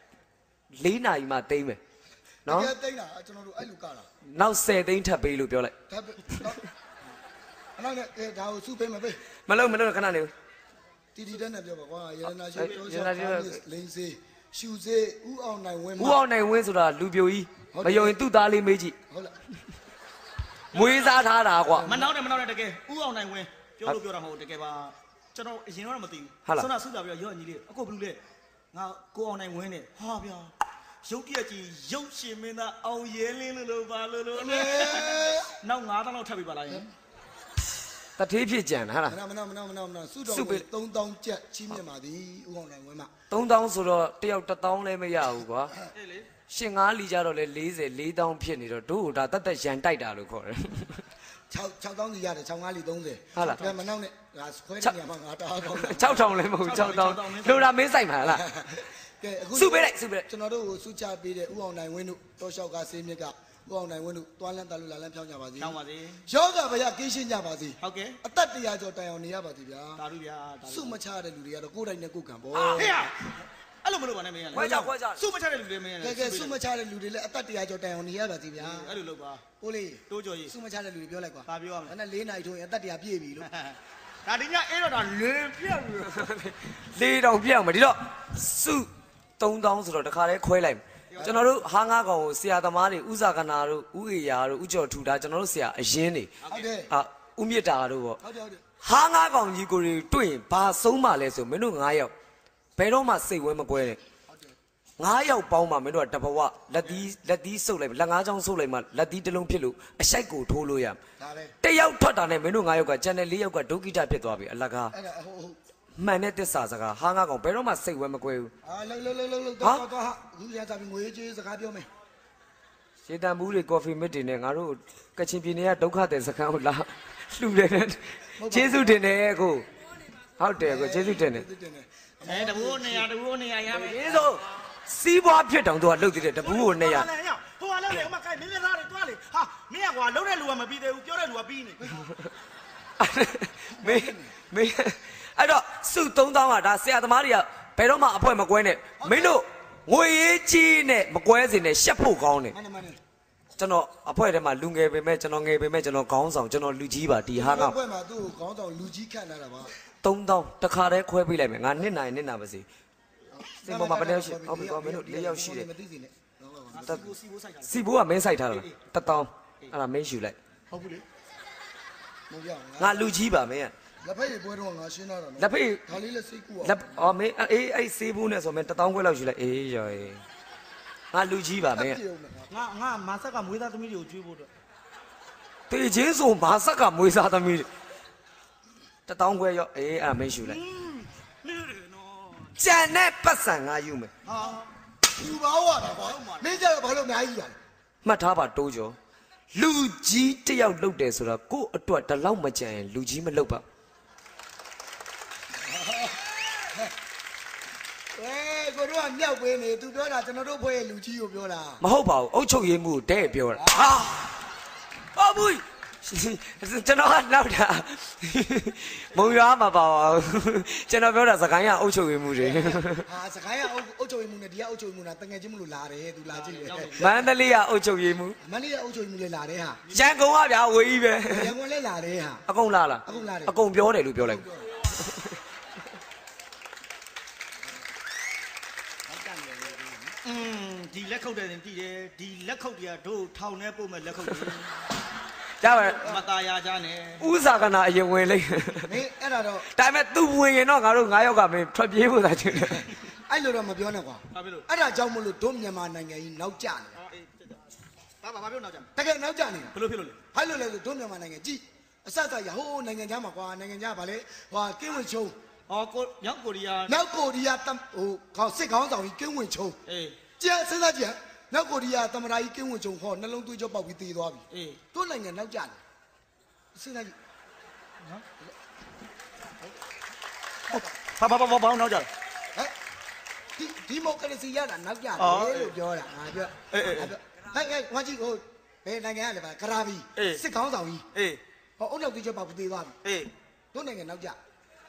4နာရီမှသိမ့်မယ်နော်တကယ်သိမ့်တာကျွန်တော်တို့အဲ့လိုကတာနောက်10သိန်းထပ်ပေးလို့ပြောလိုက်ဒါအနောက်နဲ့ဒါကိုစုပေးမပေးမလုံးခဏနေတီတက်နဲ့ပြောပါကွာယေဒနာရှိတော့လိန်စေးရှူစေးဥအောင်နိုင်ဝင်းဆိုတာလူပြိုကြီးမယုံရင်သူ့သားလေးမေးကြည့်ဟုတ်လားမွေးစားထားတာကွာမနောက်တယ်တကယ်ဥအောင်နိုင်ဝင်းပြောလို့ပြောတာမဟုတ်တကယ်ပါကျွန်တော်အရင်တော့မသိဘူးဆွမ်းနာဆုတာပြီးတော့ရော့ညီလေးအကိုဘလူးလေးငါကိုအောင်နိုင်ဝင်းနဲ့ဟာဗျာရုပ်တရက်ကြီးရုပ်ရှင်မင်းသားအောင်ရဲလင်းလို့ပါလို့နောက်9000လောက်ထပ်ပြီးပါလားယင်တထေးဖြစ်ကြံဟာလားမနာစုတော်3000ကျပ်ချီးမြှင့်ပါသည်ဥအောင်နိုင်ဝင်းမှာ 3000ဆိုတော့တယောက်1000လည်းမရဘူးကွာရှင်9လီကြတော့လေ40 4000ဖြစ်နေတော့တို့ဒါတက်ရန်တိုက်တာလို့ခေါ်တယ် 6000စီရတယ်65လီ30 ဟုတ်လားဒါမနောက်နဲ့ငါခွဲတဲ့နေရာမှာငါတားကောင်းတယ် 6000လည်းမဟုတ်6000လိုတာမင်းဆိုင်မှာလားကဲအခုစုပေးလိုက်ကျွန်တော်တို့ကိုစုချပေးတဲ့ဥအောင်နိုင်ဝင်းတို့တောလျှောက်ကဆေးမြစ်ကဥအောင်နိုင်ဝင်းတို့တွားလန်းတာလို့လာလန်းဖြောင်းကြပါစေဖြောင်းပါစေယောဂဗျာကင်းရှင်းကြပါစေဟုတ်ကဲ့အသက်100ကျော်တိုင်အောင်နေရပါစေဗျာဒါလူဗျာစုမချတဲ့လူတွေကတော့ကိုယ်တိုင်နဲ့ကိုယ်ကံပေါ့ဟေးအဲ့လိုမလုပ်ပါနဲ့မင်းရလေခွဲကြစုမချတဲ့လူတွေမင်းရလေကဲစုမချတဲ့လူတွေလည်းအသက်100ကျော်တိုင်အောင်နေရပါစေဗျာအဲ့လိုလုပ်ပါကိုလေးတိုးကြော်ကြီးစုမချတဲ့လူတွေပြောလိုက်ကွာဘာပြောရမလဲဒါနဲ့4နာရီထိုးရင်အသက်100ပြည့်ပြီလို့ဒါဒီညအေးတော့ဒါလေပြက်ပြီလေးတောင်ပြက်အောင်မဒီတော့စု 3000ဆိုတော့တခါတည်းခွဲလိုက်ကျွန်တော်တို့ဟာငါးကောင်ကိုဆရာသမားတွေဥဇာကနာတို့ဥအေယာတို့ဥကျော်ထူတာကျွန်တော်တို့ဆရာအရင်နေဟုတ်တယ်ဥမြင့်တာတို့ပေါ့ဟုတ်တယ်ဟာငါးကောင်ကြီးကိုတွေတွေ့ရင်ဘာဆုံးမှလဲဆိုမင်းတို့9ယောက်ဘယ်တော့မှစိတ်ဝဲမကွဲနဲ့9ယောက်ပေါင်းမှမင်းတို့ကတဘဝလက်သီးဆုပ်လိုက်လက်ငါးချောင်းဆုပ်လိုက်မှလက်သီးတစ်လုံးဖြစ်လို့အရှိုက်ကိုထိုးလို့ရတယောက်ထွက်တာနဲ့မင်းတို့9ယောက်က channel 4ယောက်ကဒုက္ခိတဖြစ်သွားပြီအလကားအဲ့ဒါဟုတ်မှန်တဲ့သစ္စာစကားဟာငါကောင်ဘယ်တော့မှစိတ်ဝဲမကွဲဘူးလှုပ်တော့အခုရစားပြီးငွေကြေးစကားပြောမယ်ရှေတန်ဘူးတွေကော်ဖီမစ်တွေနဲ့ငါတို့ကချင်ပြည်နယ်ကဒုက္ခတဲ့စခန်းကိုလာလှူတယ်ကျေးဇူးတင်တယ်ကိုဟုတ်တယ်ကိုကျေးဇူးတင်တယ်တဘူးနေရရမယ်ဒီဆိုစီးပွားဖြစ်တောင်သူကလှုပ်သေးတယ်တဘူးကိုနေရဟိုကလည်းလေအမကိုင်မင်းသားတွေတွားလေဟာမင်းကကွာလှုပ်တဲ့လူကမပြီးသေးဘူးပြောတဲ့လူကပြီးနေမင်းအဲ့တော့စု3000ကဒါဆရာသမားတွေကဘယ်တော့မှအဖွဲမကွဲနဲ့မင်းတို့ငွေရေးကြီးနဲ့မကွဲစင်နဲ့ရှက်ဖို့ကောင်းတယ်ကျွန်တော်အဖွဲထဲမှာလူငယ်ပေမဲ့ကျွန်တော်ငယ်ပေမဲ့ကျွန်တော်ခေါင်းဆောင်ကျွန်တော်လူကြီးပါဒီဟာကအဖွဲမှာသူ့ကိုခေါင်းဆောင်လူကြီးခန့်လာတာပါ 3000တခါတည်းခွဲပေးလိုက်မယ်ငါနှစ်နိုင်ပါစေစင်ပေါ်မှာဘယ်နှယောက်ရှိဟုတ်ပြီကောမင်းတို့4ယောက်ရှိတယ်စီဘိုးကမင်းဆိုင်ထားတာ1000အဲ့ဒါမင်းယူလိုက်ဟုတ်ပြီလေမဟုတ်ရငါလူကြီးပါမင်းကလက်ဖက်ရည်ပွဲတော့ငါရှင်းတာတော့လက်ဖက်ဒါလေးလက်စိတ်ကူမင်းအဲ့စေးဘူးနဲ့ဆိုမင်း1000ခွဲလောက်ယူလိုက်ရော်ငါလူကြီးပါမင်းငါမာဆက်ကမွေးသားသမီးတွေကိုကျွေးဖို့တော့တေချင်းဆိုမာဆက်ကမွေးသားသမီး1000ခွဲရောအဲ့မင်းယူလိုက်ကျန်တဲ့ပတ်စံငါယူမယ်ဟာယူပါဦးရတာကွာမင်းကြတော့ဘာလို့အများကြီးယူရလဲမှတ်ထားပါတိုးကျော်လူကြီးတယောက်လှုပ်တယ်ဆိုတော့ကို့အတွက်တလောက်မကြံရင်လူကြီးမလှုပ်ပါကိုတို့ကမြောက်ပေးနေသူပြောတာကျွန်တော်တို့ဖွဲ့ရဲ့လူကြီးကိုပြောတာမဟုတ်ပါဘူးအုတ်ချုပ်ရေးမှုကိုတဲ့ပြောတာဟာဟုတ်ဘူးကျွန်တော်ကနောက်တာမုံရွာမှာပါပါကျွန်တော်ပြောတာစကိုင်းကအုတ်ချုပ်ရေးမှုတွေဟာစကိုင်းကအုတ်ချုပ်ရေးမှုနဲ့ဒီကအုတ်ချုပ်ရေးမှုနဲ့တငယ်ချင်းမလို့လာတယ်သူလာကြည့်တယ်မန္တလေးကအုတ်ချုပ်ရေးမှုမန္တလေးကအုတ်ချုပ်ရေးမှုလည်းလာတယ်ဟာရန်ကုန်ကဗျာဝေးကြီးပဲရန်ကုန်လည်းလာတယ်ဟာအကုန်လာလားအကုန်ပြောတယ်လို့ပြောလိုက်ဒီလက်ခုပ်တယ်တင်တည်တယ်ဒီလက်ခုပ်တွေကတို့ထောင်ထဲပို့မဲ့လက်ခုပ်တွေကြပါမตายာကြနဲ့ဥဇာကနာအရင်ဝင်လိုက်မင်းအဲ့ဒါတော့ဒါပေမဲ့သူဝင်ရင်တော့ငါတို့9ယောက်ကမင်းထွက်ပြေးဖို့သာချင်တယ်အဲ့လိုတော့မပြောနဲ့ကွာဘာဖြစ်လို့အဲ့ဒါကြောင့်မလို့တို့မြန်မာနိုင်ငံကြီးနောက်ကျနေဘာပြောနောက်ကျတကယ်နောက်ကျနေဘယ်လိုဖြစ်လို့လဲဟဲ့လို့လဲဆိုတို့မြန်မာနိုင်ငံကြည့်အစရဟိုးနိုင်ငံခြားမှာကွာနိုင်ငံခြားဗာလဲဟိုကင်းဝင်ချုံမြောက်ကိုရီးယားဟိုခေါစစ်ခေါင်းဆောင်ကြီးကင်းဝင်ချုံကြည့်စဉ်းစားကြည့်မြောက်ကိုရီးယားသမ္မတကြီးကင်းဝင်ချုံဟောနှလုံးသွေးကြောပေါက်ပြီးသေသွားပြီတို့နိုင်ငံနောက်ကျနေစဉ်းစားကြည့်နော်ဘာနောက်ကြဒီမိုကရေစီရတာနောက်ကျတယ်လို့ပြောတာငါပြောဟဲ့ဝါကြီးကိုဘယ်နိုင်ငံကလဲပါကရာဘီစစ်ခေါင်းဆောင်ကြီးဟောအုတ်နောက်သွေးကြောပေါက်ပြီးသေသွားပြီတို့နိုင်ငံနောက်ကျ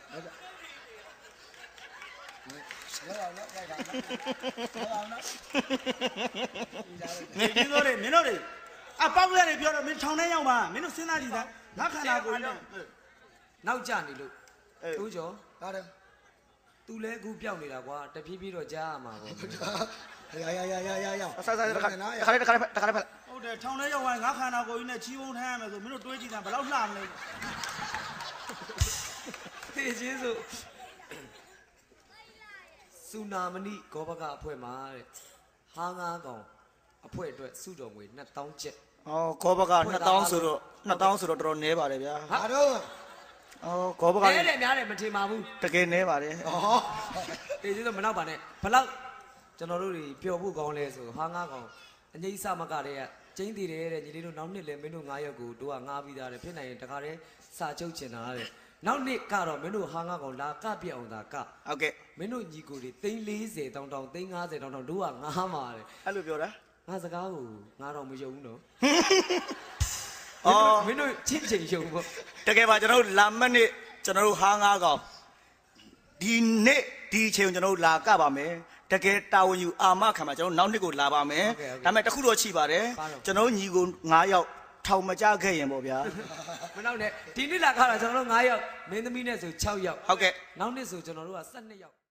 မင်းတို့တွေအပေါက်ရတွေပြောတော့မင်းထောင်ထဲရောက်ပါမင်းတို့စဉ်းစားကြည့်တာငါခန္ဓာကိုယ်နဲ့နောက်ကျနေလို့တိုးကျော်ဒါတယ်သူလဲအခုပြောက်နေတာကွာတဖြည်းဖြည်းတော့ကြားရမှာပေါ့ရဆက်တခါလေးဖက်ဟုတ်တယ်ထောင်ထဲရောက်ရင်ငါခန္ဓာကိုယ်ကြီးနဲ့ချီးဝုန်းထားရမယ်ဆိုမင်းတို့တွေးကြည့်တာဘယ်လောက်လှမလဲသိချင်းဆိုစူနာမဏိဂောဘကအဖွဲ့မှာတဲ့ဟာငါးကောင်အဖွဲ့အတွက်စုတော်ငွေ2000ကျပ်ဂောဘက2000ဆိုတော့တော်တော်နည်းပါတယ်ဗျာဟာတော့ဂောဘကနည်းတယ်များတယ်မထင်ပါဘူးတကယ်နည်းပါတယ်သိချင်းဆိုမနောက်ပါနဲ့ဘလောက်ကျွန်တော်တို့တွေပျော်ဖို့ကောင်းလဲဆိုဟာငါးကောင်အငိမ့်စမကတဲ့ကျင်းတည်တယ်တဲ့ညီလေးတို့နောက်နှစ်လဲမင်းတို့9ရက်ကိုတို့ကငားပြီးသားတယ်ဖြစ်နိုင်ရင်တခါတည်းစာချုပ်ချင်တာတဲ့နောက်နေ့ကတော့မင်းတို့ဟာငါကောင်လာကပြအောင်သာကဟုတ်ကဲ့မင်းတို့ညီကိုတွေ340တောင်းတောင်း350တောင်းတောင်းတို့ကငားမှာတဲ့အဲ့လိုပြောတာငါစကားကိုငါတော့မယုံဘူးနော်မင်းတို့ချင်းချင်းယုံပေါ့တကယ်ပါကျွန်တော်တို့လာမနေ့ကျွန်တော်တို့ဟာငါကောင်ဒီနေ့ဒီအချိန်ကျွန်တော်တို့လာကပါမယ်တကယ်တာဝန်ယူအာမခံမှာကျွန်တော်နောက်နှစ်ကိုလာပါမယ်ဒါပေမဲ့တခုတော့ရှိပါတယ်ကျွန်တော်ညီကို9ယောက်ထောင်မကြခဲ့ရင်ပေါ့ဗျာမနောက်နဲ့ဒီနေ့လာခါတာကျွန်တော်တို့9ယောက်မင်းသမီးနဲ့ဆို6ယောက်ဟုတ်ကဲ့နောက်နေ့ဆိုကျွန်တော်တို့က12ယောက်